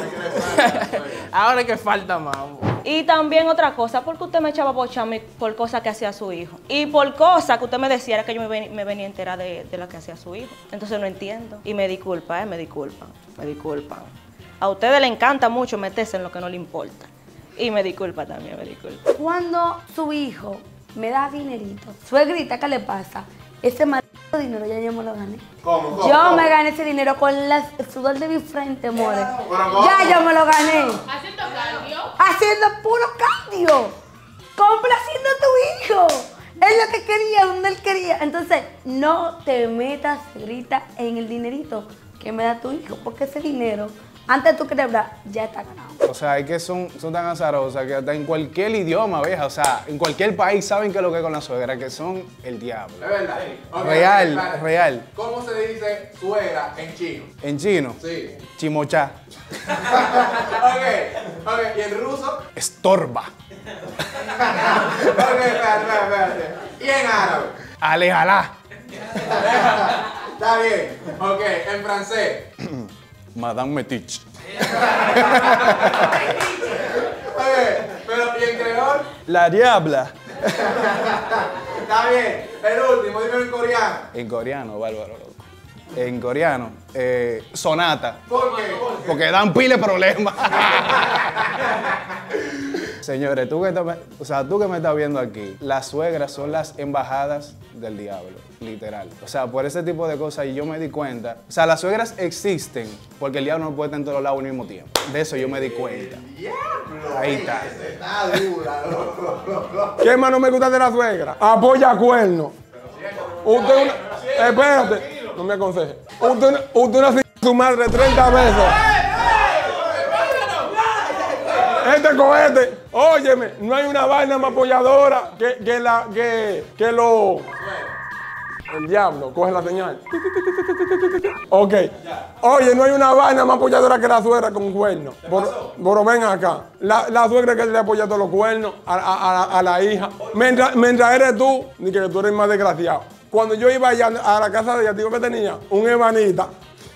Ahora es que falta mambo. Y también otra cosa, porque usted me echaba bochame por cosas que hacía su hijo. Y por cosas que usted me decía era que yo me, ven, me venía a enterar de, de lo que hacía su hijo. Entonces no entiendo. Y me disculpa, eh, me disculpan, me disculpan. A ustedes les encanta mucho meterse en lo que no le importa. Y me disculpa también, me disculpa. Cuando su hijo me da dinerito, suegrita, ¿qué le pasa? Ese maldito dinero ya yo me lo gané. ¿Cómo? ¿Cómo? Yo ¿Cómo? me gané ese dinero con el sudor de mi frente, more. Ya yo me lo gané. ¿Haciendo cardio? Haciendo puro cardio. Complaciendo a tu hijo. Es lo que quería, donde él quería. Entonces, no te metas, grita, en el dinerito que me da tu hijo, porque ese dinero, antes de tú quebrar, ya está ganado. O sea, es que son, son tan azarosas que hasta en cualquier idioma, vieja, o sea, en cualquier país saben qué es lo que es con la suegra, que son el diablo. Es verdad. Okay, Real, claro. real. ¿Cómo se dice suegra en chino? En chino, Sí. chimochá. ok, ok. ¿Y en ruso? Estorba. ok, espérate, espérate, espérate. ¿Y en árabe? Alejalá. Está bien. Ok, en francés. Madame Metich. Oye, pero ¿y en creol? La diabla. Está bien. El último, dime en coreano. En coreano, bárbaro, loco. En coreano, eh, sonata. ¿Por qué? Porque dan pile problemas. Señores, tú que, te, o sea, tú que me estás viendo aquí, las suegras son las embajadas del diablo, literal. O sea, por ese tipo de cosas y yo me di cuenta. O sea, las suegras existen porque el diablo no puede estar en todos lados al mismo tiempo. De eso yo me di cuenta. ¡Diablo! Ahí está. Está dura, loco. ¿Qué más no me gusta de la suegra? Apoya cuerno. Usted una... Espérate, no me aconseje. Usted, una- usted una su madre treinta veces. Este cohete, óyeme, no hay una vaina más apoyadora que, que la que, que lo. El diablo, coge la señal. Ok. Oye, no hay una vaina más apoyadora que la suegra con cuernos. Pero, pero ven acá. La, la suegra que le apoya todos los cuernos a, a- a- a la hija. Mientras, mientras eres tú, ni que tú eres más desgraciado. Cuando yo iba allá a la casa de ella, digo que tenía un ebanita.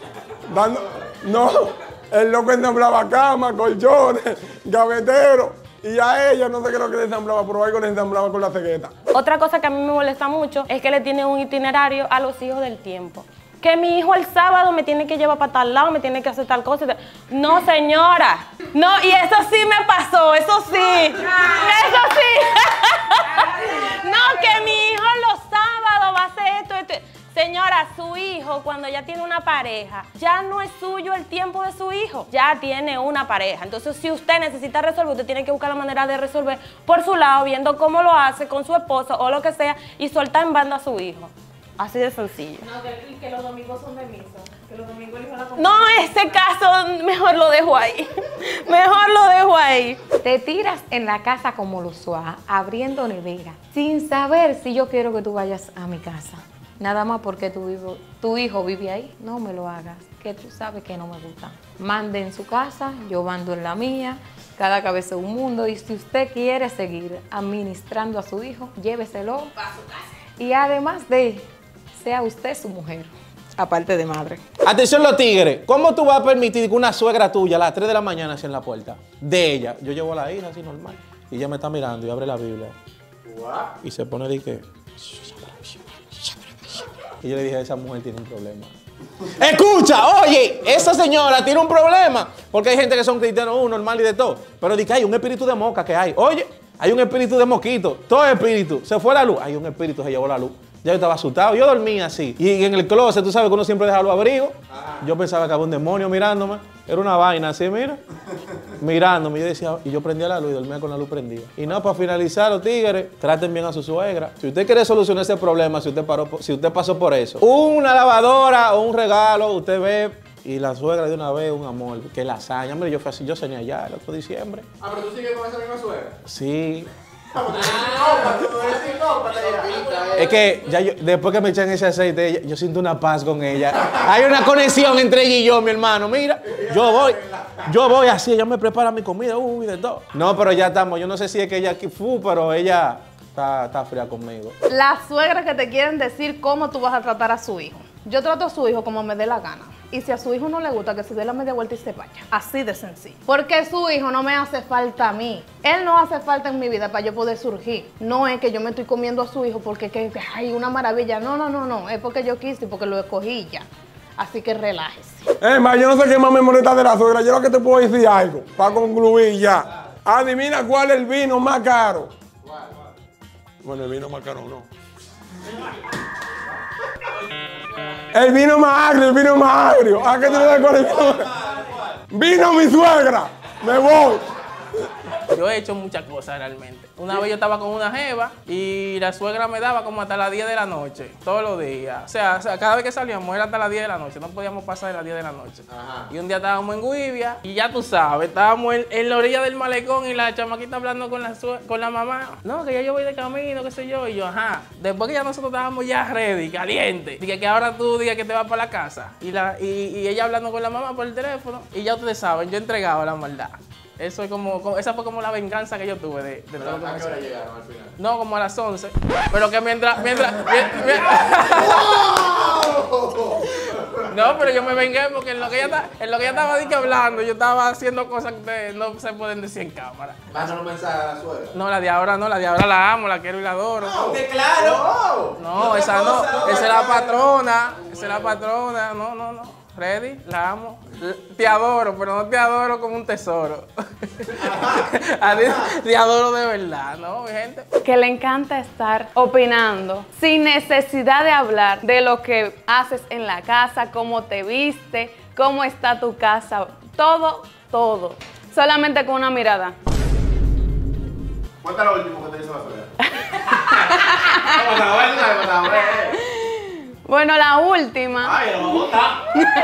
Dando, no, el loco ensamblaba cama, colchones, gavetero. Y a ella no sé qué es lo que le ensamblaba, pero algo le ensamblaba con la cegueta. Otra cosa que a mí me molesta mucho es que le tiene un itinerario a los hijos del tiempo. Que mi hijo el sábado me tiene que llevar para tal lado, me tiene que hacer tal cosa. No, señora. No, y eso sí me pasó, eso sí. Eso sí. No, que mi hijo los sábados va a hacer esto, esto. Señora, su hijo, cuando ya tiene una pareja, ya no es suyo el tiempo de su hijo, ya tiene una pareja. Entonces, si usted necesita resolver, usted tiene que buscar la manera de resolver por su lado, viendo cómo lo hace con su esposo o lo que sea, y soltar en banda a su hijo. Así de sencillo. No, que, que los domingos son de misa. Que los domingos el hijo la No, ese caso, mejor lo dejo ahí. Mejor lo dejo ahí. Te tiras en la casa como Luzua, abriendo nevera, sin saber si yo quiero que tú vayas a mi casa. Nada más porque tu hijo, tu hijo vive ahí, no me lo hagas, que tú sabes que no me gusta. Mande en su casa, yo mando en la mía, cada cabeza es un mundo, y si usted quiere seguir administrando a su hijo, lléveselo para su casa. Y además de, sea usted su mujer, aparte de madre. Atención los tigres, ¿cómo tú vas a permitir que una suegra tuya a las tres de la mañana esté en la puerta de ella? Yo llevo a la hija así normal, y ella me está mirando y abre la Biblia. What? Y se pone de que... Y yo le dije, esa mujer tiene un problema. Escucha, oye, esa señora tiene un problema. Porque hay gente que son cristianos, uh, normal y de todo. Pero di que hay un espíritu de mosca que hay. Oye, hay un espíritu de mosquito. Todo espíritu. Se fue la luz. Hay un espíritu, se llevó la luz. Ya yo estaba asustado. Yo dormía así. Y en el closet, tú sabes que uno siempre deja los abrigos. Yo pensaba que había un demonio mirándome. Era una vaina así, mira. Mirándome. Yo decía, y yo prendía la luz y dormía con la luz prendida. Y no, para finalizar, los tigres, traten bien a su suegra. Si usted quiere solucionar ese problema, si usted, paró, si usted pasó por eso, una lavadora o un regalo, usted ve, y la suegra de una vez, un amor, que lasaña. Hombre, yo fui así, yo cené allá el otro diciembre. Ah, pero tú sigues con esa misma suegra. Sí. Es que ya yo, después que me echan ese aceite, yo, yo siento una paz con ella. Hay una conexión entre ella y yo, mi hermano. Mira, yo voy, yo voy así, ella me prepara mi comida, uy, de todo. No, pero ya estamos, yo no sé si es que ella aquí fue, pero ella está, está fría conmigo. Las suegras que te quieren decir cómo tú vas a tratar a su hijo. Yo trato a su hijo como me dé la gana. Y si a su hijo no le gusta, que se dé la media vuelta y se vaya. Así de sencillo. Porque su hijo no me hace falta a mí. Él no hace falta en mi vida para yo poder surgir. No es que yo me estoy comiendo a su hijo porque que, que hay una maravilla. No, no, no, no. Es porque yo quise y porque lo escogí ya. Así que relájese. Eh, ma, yo no sé qué más me molesta de la suegra. Yo lo que te puedo decir algo, para concluir ya. Adivina cuál es el vino más caro. ¿Cuál? Bueno, el vino más caro no. El vino más agrio, el vino más agrio. ¿A qué te das con el vino? Vino mi suegra. Me voy. Yo he hecho muchas cosas realmente. Una vez yo estaba con una jeva y la suegra me daba como hasta las diez de la noche, todos los días. O sea, o sea cada vez que salíamos era hasta las diez de la noche, no podíamos pasar de las diez de la noche. Ajá. Y un día estábamos en Guivia y ya tú sabes, estábamos en, en la orilla del malecón y la chamaquita hablando con la, con la mamá. No, que ya yo voy de camino, qué sé yo. Y yo, ajá. Después que ya nosotros estábamos ya ready, caliente. Dije que ahora tú digas que te vas para la casa. Y, la, y, y ella hablando con la mamá por el teléfono. Y ya ustedes saben, yo entregaba la maldad. Eso es como, como, esa fue como la venganza que yo tuve de, de todo lo que me ¿A qué hora llegaron al final? No, como a las once. Pero que mientras, mientras, mientras no, pero yo me vengué porque en lo que ella, está, en lo que ella estaba dije, hablando, yo estaba haciendo cosas que no se pueden decir en cámara. ¿Mándale un mensaje a la suegra? No, la de ahora no, la de ahora la amo, la quiero y la adoro. No, que claro. No, esa no, esa es la patrona, esa es la patrona, no, no, no. Freddy, la amo. Te adoro, pero no te adoro como un tesoro. A ti te adoro de verdad, ¿no, mi gente? Que le encanta estar opinando sin necesidad de hablar de lo que haces en la casa, cómo te viste, cómo está tu casa, todo, todo. Solamente con una mirada. Cuéntalo lo último que te hizo la suegra. Vamos a ver, vamos a ver. Bueno, la última. Ay, lo vamos a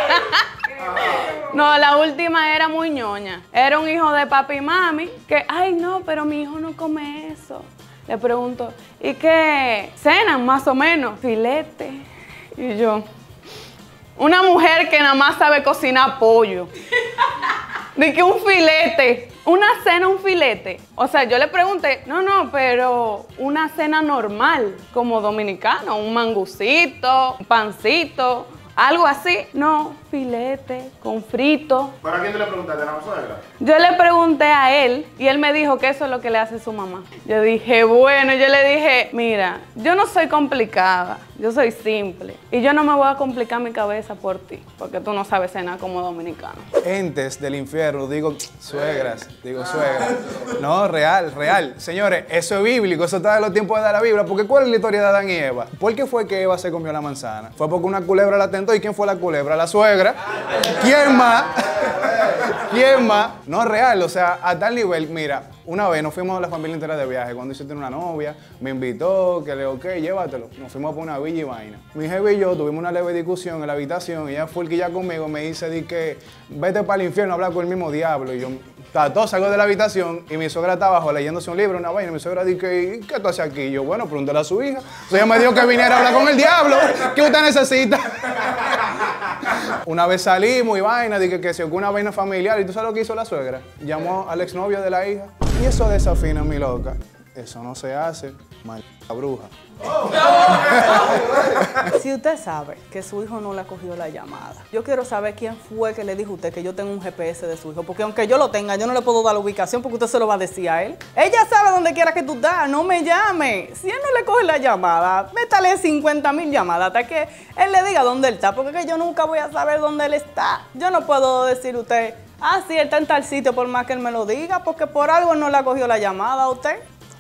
No, la última era muy ñoña. Era un hijo de papi y mami que, ay, no, pero mi hijo no come eso. Le pregunto, ¿y qué cenan más o menos? Filete. Y yo, una mujer que nada más sabe cocinar pollo. De que un filete, una cena, un filete. O sea, yo le pregunté, no, no, pero una cena normal, como dominicano, un mangucito, un pancito, algo así. No, filete con frito. ¿Para quién te le preguntaste? ¿A la suegra? Yo le pregunté a él y él me dijo que eso es lo que le hace su mamá. Yo dije, bueno, yo le dije, mira, yo no soy complicada, yo soy simple. Y yo no me voy a complicar mi cabeza por ti, porque tú no sabes cenar como dominicano. Entes del infierno, digo suegras, digo suegras. No, real, real. Señores, eso es bíblico, eso está de los tiempos de la Biblia. Porque ¿cuál es la historia de Adán y Eva? ¿Por qué fue que Eva se comió la manzana? Fue porque una culebra la tentó. ¿Y quién fue la culebra? La suegra. ¿Quién más? ¿Quién más? No, real, o sea, a tal nivel, mira, una vez nos fuimos a la familia entera de viaje, cuando yo tenía una novia, me invitó, que le digo, ok, llévatelo. Nos fuimos por una villa y vaina. Mi jefe y yo tuvimos una leve discusión en la habitación y ella fue el que ya conmigo me dice, di que vete para el infierno a hablar con el mismo diablo. Y yo, todo salgo de la habitación y mi suegra está abajo leyéndose un libro, una vaina. Y mi suegra dice, ¿qué tú haces aquí? Y yo, bueno, pregúntale a su hija. Entonces ella me dijo que viniera a hablar con el diablo. ¿Qué usted necesita? Una vez salimos y vaina, dije que se ocurrió una vaina familiar. ¿Y tú sabes lo que hizo la suegra? Llamó al exnovio de la hija. Y eso desafina, mi loca. Eso no se hace, maldita bruja. Si usted sabe que su hijo no le ha cogido la llamada, yo quiero saber quién fue que le dijo a usted que yo tengo un G P S de su hijo, porque aunque yo lo tenga, yo no le puedo dar la ubicación porque usted se lo va a decir a él. Ella sabe dónde quiera que tú estás, no me llame. Si él no le coge la llamada, métale cincuenta mil llamadas hasta que él le diga dónde él está, porque es que yo nunca voy a saber dónde él está. Yo no puedo decir a usted, ah, sí, él está en tal sitio por más que él me lo diga, porque por algo no le ha cogido la llamada a usted.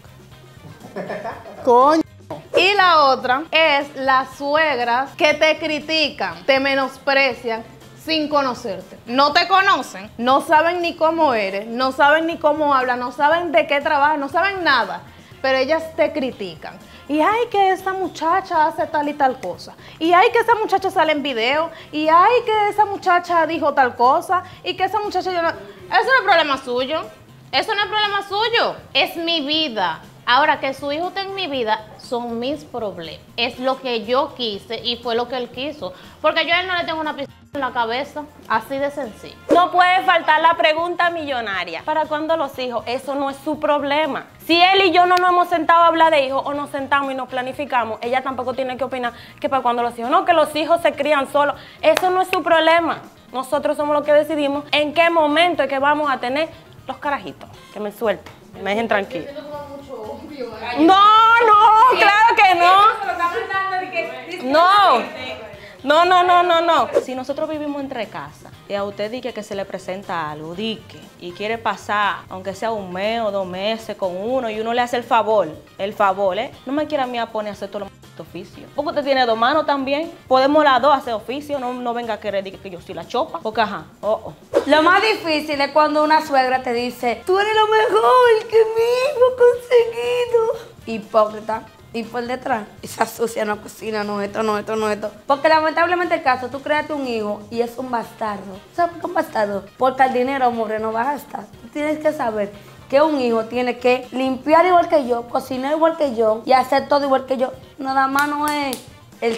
Coño. Y la otra es las suegras que te critican, te menosprecian sin conocerte. No te conocen, no saben ni cómo eres, no saben ni cómo hablas, no saben de qué trabajas, no saben nada, pero ellas te critican. Y ay, que esa muchacha hace tal y tal cosa. Y ay, que esa muchacha sale en video. Y ay, que esa muchacha dijo tal cosa. Y que esa muchacha... Yo no... Eso no es problema suyo. Eso no es problema suyo. Es mi vida. Ahora, que su hijo esté en mi vida son mis problemas. Es lo que yo quise y fue lo que él quiso. Porque yo a él no le tengo una pistola en la cabeza. Así de sencillo. No puede faltar la pregunta millonaria. ¿Para cuándo los hijos? Eso no es su problema. Si él y yo no nos hemos sentado a hablar de hijos o nos sentamos y nos planificamos, ella tampoco tiene que opinar que para cuándo los hijos. No, que los hijos se crían solos. Eso no es su problema. Nosotros somos los que decidimos en qué momento es que vamos a tener los carajitos. Que me suelten, me dejen tranquilo. No, no, claro que no. No, no, no, no, no, no. Si nosotros vivimos entre casas y a usted dice que se le presenta algo, dique, y quiere pasar, aunque sea un mes o dos meses con uno, y uno le hace el favor, el favor, ¿eh? No me quiera a mí a poner a hacer todos los oficios. Porque usted tiene dos manos también. Podemos las dos hacer oficio, no, no venga a querer decir que yo soy la chopa. Porque ajá, oh, oh. Lo más difícil es cuando una suegra te dice, tú eres lo mejor que mi hijo ha conseguido. Hipócrita. Y por detrás, esa sucia no cocina, no esto, no esto, no esto. Porque lamentablemente el caso, tú creaste un hijo y es un bastardo. ¿Sabes por qué un bastardo? Porque el dinero, hombre, no basta. Tú tienes que saber que un hijo tiene que limpiar igual que yo, cocinar igual que yo y hacer todo igual que yo. Nada más no es el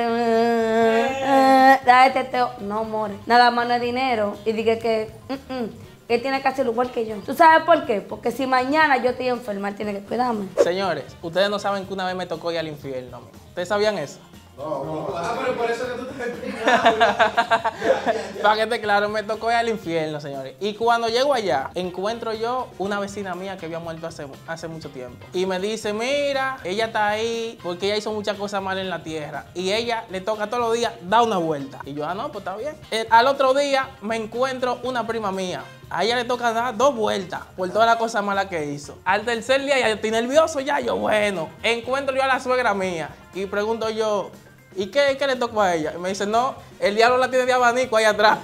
da este teo. No, more. Nada más no es dinero. Y dije que mm, mm, él tiene que hacerlo igual que yo. ¿Tú sabes por qué? Porque si mañana yo estoy enferma, él tiene que cuidarme. Señores, ustedes no saben que una vez me tocó ir al infierno. ¿Ustedes sabían eso? No, no. Ah, pero por eso que tú estás explicando. Para que esté claro, me tocó ir al infierno, señores. Y cuando llego allá, encuentro yo una vecina mía que había muerto hace, hace mucho tiempo. Y me dice, mira, ella está ahí porque ella hizo muchas cosas mal en la tierra. Y ella le toca todos los días dar una vuelta. Y yo, ah, no, pues está bien. El, al otro día me encuentro una prima mía. A ella le toca dar dos vueltas por todas las cosas malas que hizo. Al tercer día ya yo estoy nervioso ya. Yo, bueno, encuentro yo a la suegra mía y pregunto yo, ¿y qué, qué le tocó a ella? Y me dice, no, el diablo la tiene de abanico ahí atrás.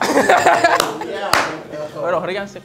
Pero ríanse.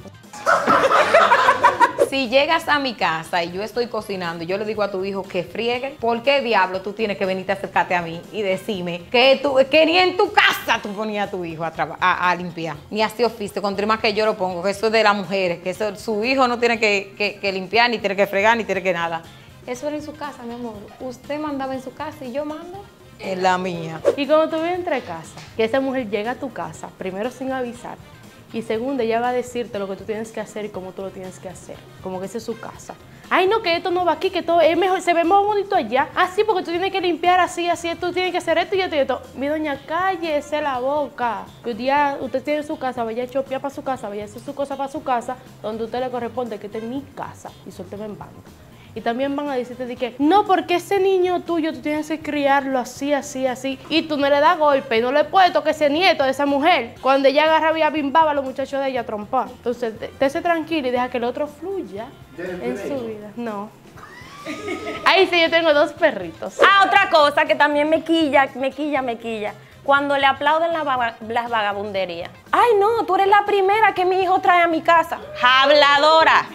Si llegas a mi casa y yo estoy cocinando y yo le digo a tu hijo que friegue, ¿por qué diablo tú tienes que venirte a acercarte a mí y decirme que, tú, que ni en tu casa tú ponías a tu hijo a, a, a limpiar? Ni así oficio, con más que yo lo pongo, que eso es de las mujeres, que eso, su hijo no tiene que, que, que limpiar, ni tiene que fregar, ni tiene que nada. Eso era en su casa, mi amor. Usted mandaba en su casa y yo mando en la mía. Y cuando tú vives entre casa, que esa mujer llega a tu casa, primero sin avisar, y segundo, ella va a decirte lo que tú tienes que hacer y cómo tú lo tienes que hacer. Como que esa es su casa. ay no, que esto no va aquí, que todo es mejor, se ve más bonito allá. Ah, sí, porque tú tienes que limpiar así, así, tú tienes que hacer esto y esto y esto. Mi doña, cállese la boca. Que un día usted tiene su casa, vaya a chopear para su casa, vaya a hacer su cosa para su casa, donde a usted le corresponde, que esté en mi casa y suélteme en banda. Y también van a decirte de que, no, porque ese niño tuyo tú tienes que criarlo así, así, así. Y tú no le das golpe, y no le puedes tocar ese nieto de esa mujer. Cuando ella agarraba y bimbaba a los muchachos de ella a trompar. Entonces, dése tranquilo y deja que el otro fluya en su vida. No. Ahí sí, yo tengo dos perritos. Ah, otra cosa que también me quilla, me quilla, me quilla. Cuando le aplauden la vaga- las vagabunderías. Ay, no, tú eres la primera que mi hijo trae a mi casa. Habladora.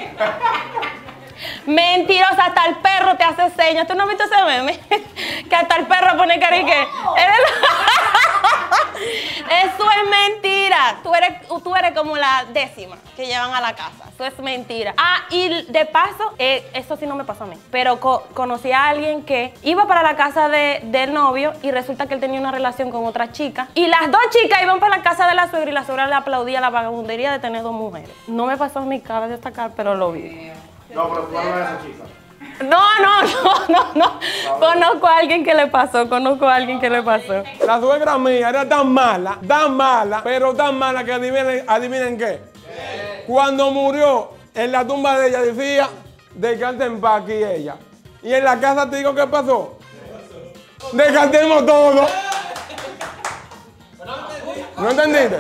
Mentirosa, hasta el perro te hace señas. ¿Tú no has visto ese meme? Que hasta el perro pone cara y que... Eso es mentira. Tú eres, tú eres como la décima que llevan a la casa. Eso es mentira. Ah, y de paso, eh, eso sí no me pasó a mí, pero co conocí a alguien que iba para la casa de, del novio y resulta que él tenía una relación con otra chica. Y las dos chicas iban para la casa de la suegra y la suegra le aplaudía la vagabundería de tener dos mujeres. No me pasó a mí, cabe destacar, pero lo vi. No, pero tú no eres esa chica. No, no, no, no, no. Conozco a alguien que le pasó, conozco a alguien que le pasó. La suegra mía era tan mala, tan mala, pero tan mala que adivinen, adivinen qué. ¿Qué? Cuando murió, en la tumba de ella decía, descanse en paz aquí ella. Y en la casa te digo qué pasó. Descansemos todo. ¿No entendiste?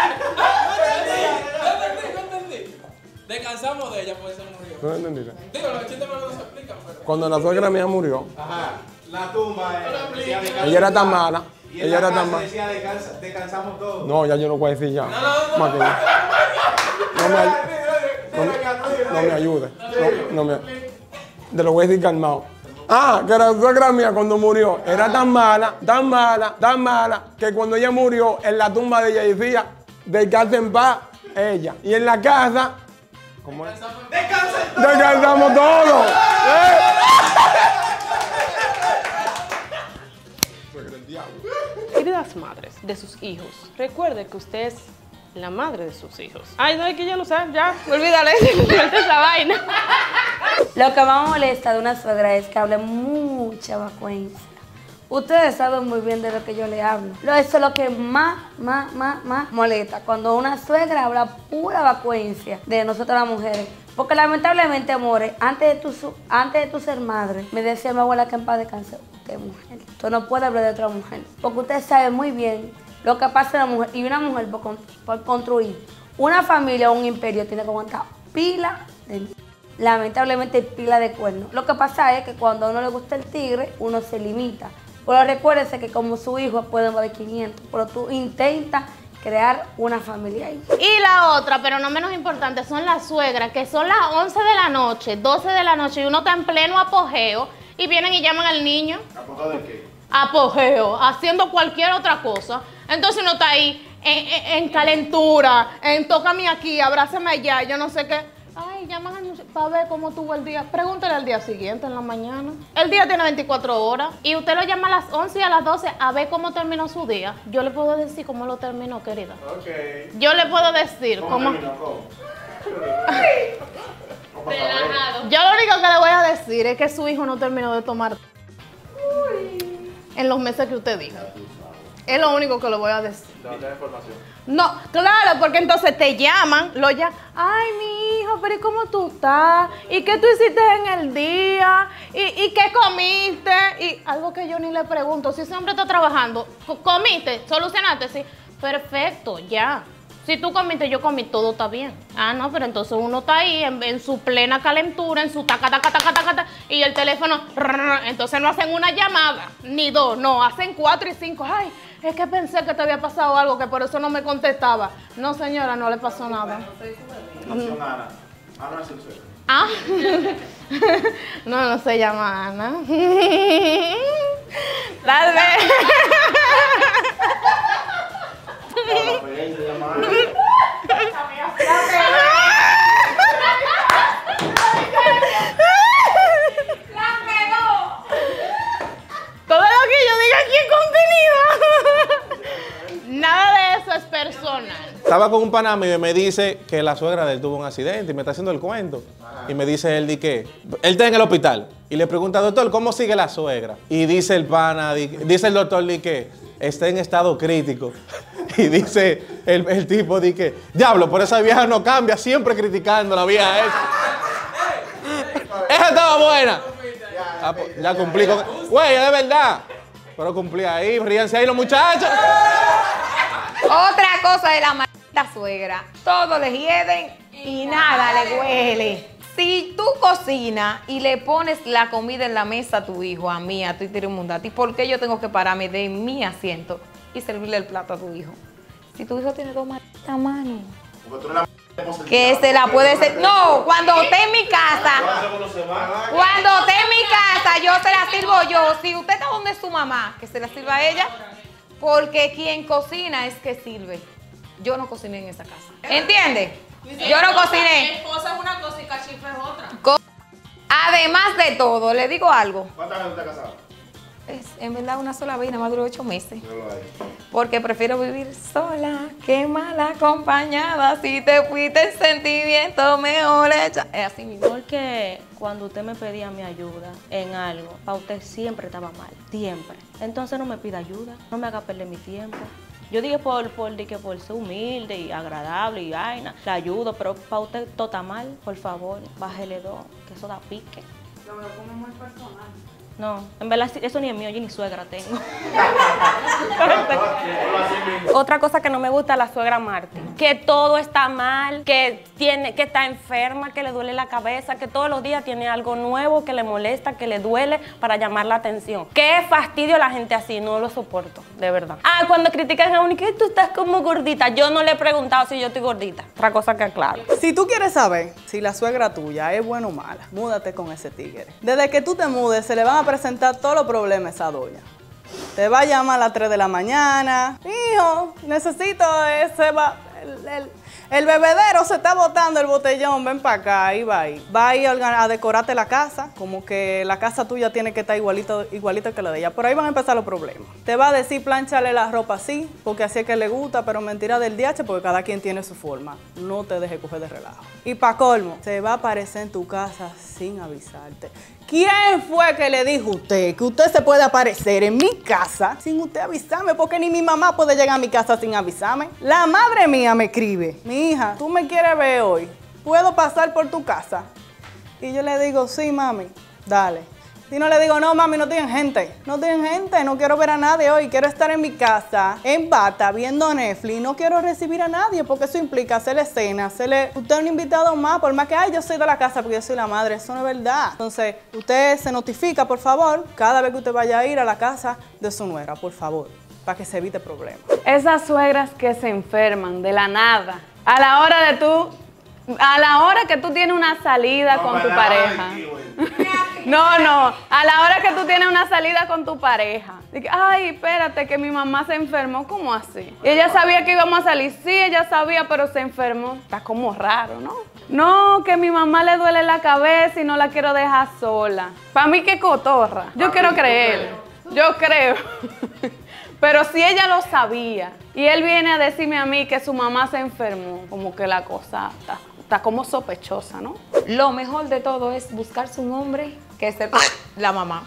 Descansamos de ella, pues se murió. ¿No entendiste? Digo, los chistes no se explican, pero... Cuando la suegra mía murió, Ajá. La tumba eh, decía descansa. ella era tan mala. Y en Ella la era tan casa mala. decía descansa, descansamos todos. No, ya yo no puedo decir ya. Más que ya. No me, no, me- no me ayude. No, no me, te lo voy a decir calmado. Ah, que la suegra mía cuando murió era tan mala, tan mala, tan mala, que cuando ella murió, en la tumba de ella decía, descanse en paz ella. Y en la casa, ¿cómo es? Descansamos todos. ¿Eh? Queridas madres de sus hijos, recuerde que usted es la madre de sus hijos. Ay, no, es que ya no sé, ya, olvídale, suelta esa vaina. Lo que más me molesta de una suegra es que hable mucha vacuencia. Ustedes saben muy bien de lo que yo le hablo. Lo- Eso es lo que más, más, más, más molesta. Cuando una suegra habla pura vacuencia de nosotras las mujeres. Porque lamentablemente, amores, antes de tu, su- antes de tu ser madre, me decía mi abuela que en paz descanse, usted es mujer. Usted no puede hablar de otra mujer. Porque usted sabe muy bien lo que pasa en la mujer. Y una mujer por, con- por construir una familia o un imperio tiene que aguantar pila de... Lamentablemente pila de cuernos. Lo que pasa es que cuando a uno le gusta el tigre, uno se limita. Pero recuérdese que como su hijo pueden haber quinientos, pero tú intentas crear una familia ahí. Y la otra, pero no menos importante, son las suegras, que son las once de la noche, doce de la noche, y uno está en pleno apogeo, y vienen y llaman al niño. ¿Apogeo de qué? Apogeo, haciendo cualquier otra cosa. Entonces uno está ahí en, en- en calentura, en tócame aquí, abrázame allá, yo no sé qué. Ay, llaman al muchacho para ver cómo tuvo el día. Pregúntale al día siguiente, en la mañana. El día tiene veinticuatro horas y usted lo llama a las once y a las doce a ver cómo terminó su día. Yo le puedo decir cómo lo terminó, querida. Ok. Yo le puedo decir ¿Cómo cómo... terminó? ¿Cómo? Yo lo único que le voy a decir es que su hijo no terminó de tomar en los meses que usted dijo. Es lo único que le voy a decir. Dame información. No, claro, porque entonces te llaman, lo llaman. Ay, mi hijo, pero ¿y cómo tú estás? ¿Y qué tú hiciste en el día? ¿Y, y qué comiste? Y algo que yo ni le pregunto. Si ese hombre está trabajando, co- ¿comiste? ¿Solucionaste? Sí. Perfecto, ya. Si tú comiste, yo comí, todo está bien. Ah, no, pero entonces uno está ahí en, en su plena calentura, en su taca, taca, taca, taca, taca, y el teléfono, rrr, entonces no hacen una llamada, ni dos, no, hacen cuatro y cinco. Ay, es que pensé que te había pasado algo, que por eso no me contestaba. No, señora, no le pasó nada. Atención, Ana. Ana es el suegro. Ah, no, no se llama Ana. Tal vez. La pegué y se llama Ana. Todo lo que yo diga aquí es contenido. Nada de eso es personal. Estaba con un pana mío y me dice que la suegra de él tuvo un accidente y me está haciendo el cuento. Y me dice él, di que, él está en el hospital. Y le pregunta, doctor, ¿cómo sigue la suegra? Y dice el pana, di, dice el doctor, di que está en estado crítico. Y dice el, el tipo, di que, diablo, por esa vieja no cambia, siempre criticando a la vieja esa. Esa estaba buena. Ya, ya cumplí con... Güey, de verdad. Pero cumplí ahí, ríanse ahí los muchachos. Otra cosa de la maldita suegra, todo le hieden y nada le huele. Si tú cocinas y le pones la comida en la mesa a tu hijo, a mí, a tu Tirimundati, ¿por qué yo tengo que pararme de mi asiento y servirle el plato a tu hijo? Si tu hijo tiene dos malditas manos. Que se la puede ser. No, cuando esté en mi casa, cuando esté en mi casa, yo se la sirvo yo. Si usted está donde es su mamá, que se la sirva a ella, porque quien cocina es que sirve. Yo no cociné en esa casa. ¿Entiende? Yo no cociné. Esposa es una cosa y cachifa es otra. Co- Además de todo, le digo algo. ¿Cuántas veces usted casado? Es en verdad una sola vez, nada más duró ocho meses. Porque prefiero vivir sola que mal acompañada. Si te fuiste el sentimiento, mejor hecha. Es así mismo. Porque cuando usted me pedía mi ayuda en algo, para usted siempre estaba mal, siempre. Entonces no me pida ayuda, no me haga perder mi tiempo. Yo dije por, por, que por ser humilde y agradable y vaina, la ayudo, pero para usted todo está mal, por favor, bájele dos, que eso da pique. Lo veo como muy personal. No, en verdad eso ni es mío, yo ni suegra tengo. Otra cosa que no me gusta es la suegra Marti, que todo está mal, que, tiene, que está enferma, que le duele la cabeza, que todos los días tiene algo nuevo que le molesta, que le duele para llamar la atención. Qué fastidio la gente así, no lo soporto, de verdad. Ah, cuando critican a uno, que tú estás como gordita, yo no le he preguntado si yo estoy gordita. Otra cosa que aclaro. Si tú quieres saber si la suegra tuya es buena o mala, múdate con ese tigre. Desde que tú te mudes, se le van a presentar todos los problemas a esa doña. Te va a llamar a las tres de la mañana. Hijo, necesito ese... Va, el, el, el bebedero se está botando el botellón, ven para acá, ahí va ahí. Va a ir a, a decorarte la casa, como que la casa tuya tiene que estar igualito, igualito que la de ella. Por ahí van a empezar los problemas. Te va a decir planchale la ropa así, porque así es que le gusta, pero mentira del D H, porque cada quien tiene su forma. No te dejes coger de relajo. Y para colmo, se va a aparecer en tu casa sin avisarte. ¿Quién fue que le dijo a usted que usted se puede aparecer en mi casa sin usted avisarme? Porque ni mi mamá puede llegar a mi casa sin avisarme. La madre mía me escribe, mi hija, ¿tú me quieres ver hoy? ¿Puedo pasar por tu casa? Y yo le digo, sí, mami, dale. Si no le digo, no, mami, no tienen gente. No tienen gente, no quiero ver a nadie hoy. Quiero estar en mi casa, en bata, viendo Netflix. No quiero recibir a nadie porque eso implica hacerle cena, hacerle... Usted es un invitado más, por más que, ay, yo soy de la casa porque yo soy la madre. Eso no es verdad. Entonces, usted se notifica, por favor, cada vez que usted vaya a ir a la casa de su nuera, por favor, para que se evite problemas. Esas suegras que se enferman de la nada, a la hora de tú, a la hora que tú tienes una salida con tu pareja. No, no, a la hora que tú tienes una salida con tu pareja. Dice, ay, espérate, que mi mamá se enfermó. ¿Cómo así? Y ella sabía que íbamos a salir. Sí, ella sabía, pero se enfermó. Está como raro, ¿no? No, que mi mamá le duele la cabeza y no la quiero dejar sola. Para mí, qué cotorra. Yo quiero creer. Yo creo. Pero si ella lo sabía y él viene a decirme a mí que su mamá se enfermó, como que la cosa está, está como sospechosa, ¿no? Lo mejor de todo es buscarse un hombre que sepa la mamá.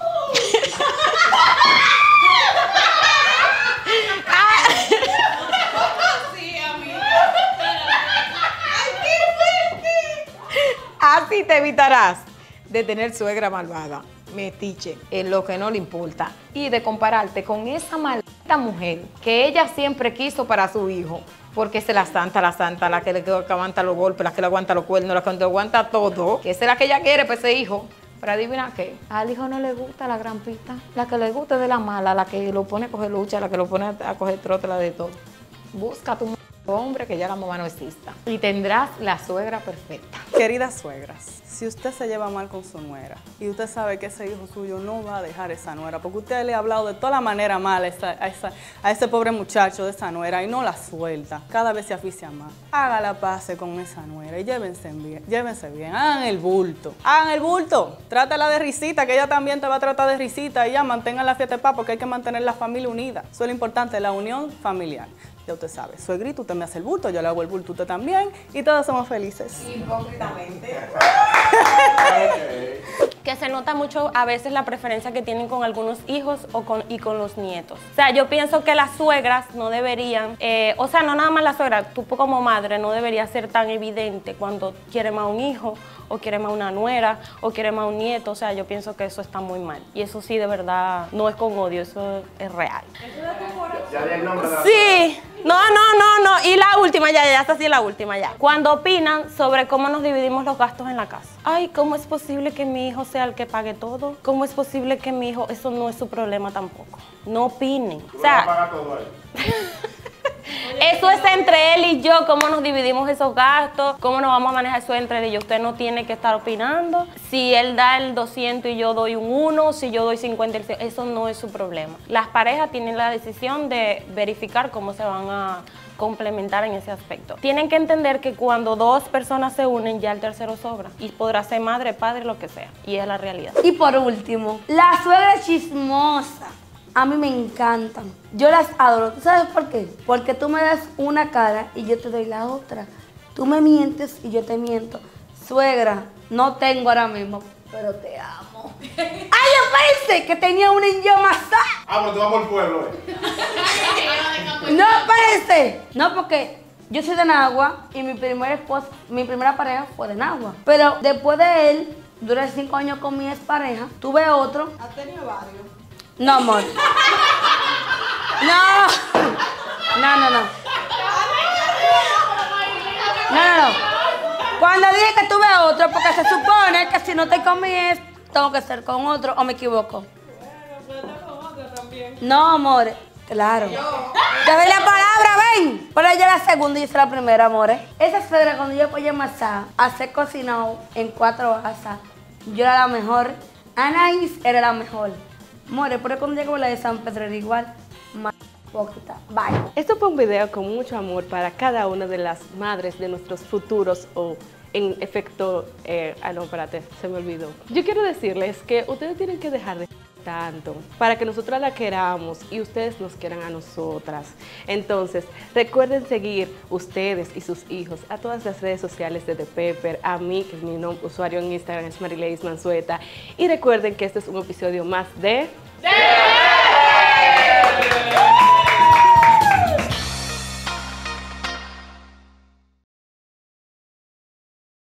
Así te evitarás de tener suegra malvada, metiche, en lo que no le importa, y de compararte con esa maldita mujer que ella siempre quiso para su hijo, porque es la santa, la santa, la que le aguanta los golpes, la que le aguanta los cuernos, la que le aguanta todo, que esa es la que ella quiere para ese hijo. Pero adivina qué, al hijo no le gusta la gran pista, la que le gusta es de la mala, la que lo pone a coger lucha, la que lo pone a coger trote, la de todo. Busca tu hombre que ya la mamá no exista y tendrás la suegra perfecta. Queridas suegras, si usted se lleva mal con su nuera y usted sabe que ese hijo suyo no va a dejar esa nuera, porque usted le ha hablado de toda la manera mal a, esa, a, esa, a ese pobre muchacho de esa nuera y no la suelta, cada vez se aficia más, haga la paz con esa nuera y llévense bien, llévense bien, hagan el bulto, hagan el bulto, trátala de risita, que ella también te va a tratar de risita y ya mantengan la fiesta de paz porque hay que mantener la familia unida, eso es lo importante, la unión familiar. Ya usted sabe, suegrito, usted me hace el bulto, yo le hago el bulto, usted también, y todos somos felices. Hipócritamente. Que se nota mucho a veces la preferencia que tienen con algunos hijos o con, y con los nietos. O sea, yo pienso que las suegras no deberían, eh, o sea, no nada más la suegra, tú como madre no debería ser tan evidente cuando quiere más un hijo, o quiere más una nuera, o quiere más un nieto. O sea, yo pienso que eso está muy mal. Y eso sí, de verdad, no es con odio, eso es real. Ya di el nombre de la Sí, no, no, no, no. Y la última, ya, ya está así la última, ya. Cuando opinan sobre cómo nos dividimos los gastos en la casa. Ay, ¿cómo es posible que mi hijo sea el que pague todo? ¿Cómo es posible que mi hijo, eso no es su problema tampoco? No opinen. Tú O sea, vas a pagar todo ahí. eso es entre él y yo, cómo nos dividimos esos gastos, cómo nos vamos a manejar eso entre él y yo. Usted no tiene que estar opinando. Si él da el doscientos y yo doy un uno, si yo doy cincuenta, eso no es su problema. Las parejas tienen la decisión de verificar cómo se van a complementar en ese aspecto. Tienen que entender que cuando dos personas se unen, ya el tercero sobra. Y podrá ser madre, padre, lo que sea. Y es la realidad. Y por último, la suegra chismosa. A mí me encantan. Yo las adoro. ¿Tú sabes por qué? Porque tú me das una cara y yo te doy la otra. Tú me mientes y yo te miento. Suegra, no tengo ahora mismo, pero te amo. ¡Ay, yo pensé que tenía una en Yamasá! Ah, pero tú vas por el pueblo, eh. No, espérense. No, porque yo soy de Nagua y mi primer esposo, mi primera pareja fue de Nagua. Pero después de él, duré cinco años con mi expareja, tuve otro. ¿Has tenido varios? No, amor. No. No, no, no. No, no, no. Cuando dije que tuve otro, porque se supone que si no estoy con mi ex, tengo que ser con otro, o me equivoco. No, amor. Claro. Te doy la palabra, ven. Pero ella es la segunda y yo soy la primera, amores. Esa suegra, cuando yo fui a Masá, a hacer cocinado en cuatro asas, yo era la mejor. Anaís era la mejor. More, pero cuando llegó la de San Pedro era igual, más hipócrita. Bye. Esto fue un video con mucho amor para cada una de las madres de nuestros futuros o en efecto, eh, ah no, espérate, se me olvidó. Yo quiero decirles que ustedes tienen que dejar de tanto para que nosotras la queramos y ustedes nos quieran a nosotras. Entonces, recuerden seguir ustedes y sus hijos a todas las redes sociales de The Pepper, a mí, que es mi nombre, usuario en Instagram es Marileis Manzueta, y recuerden que este es un episodio más de...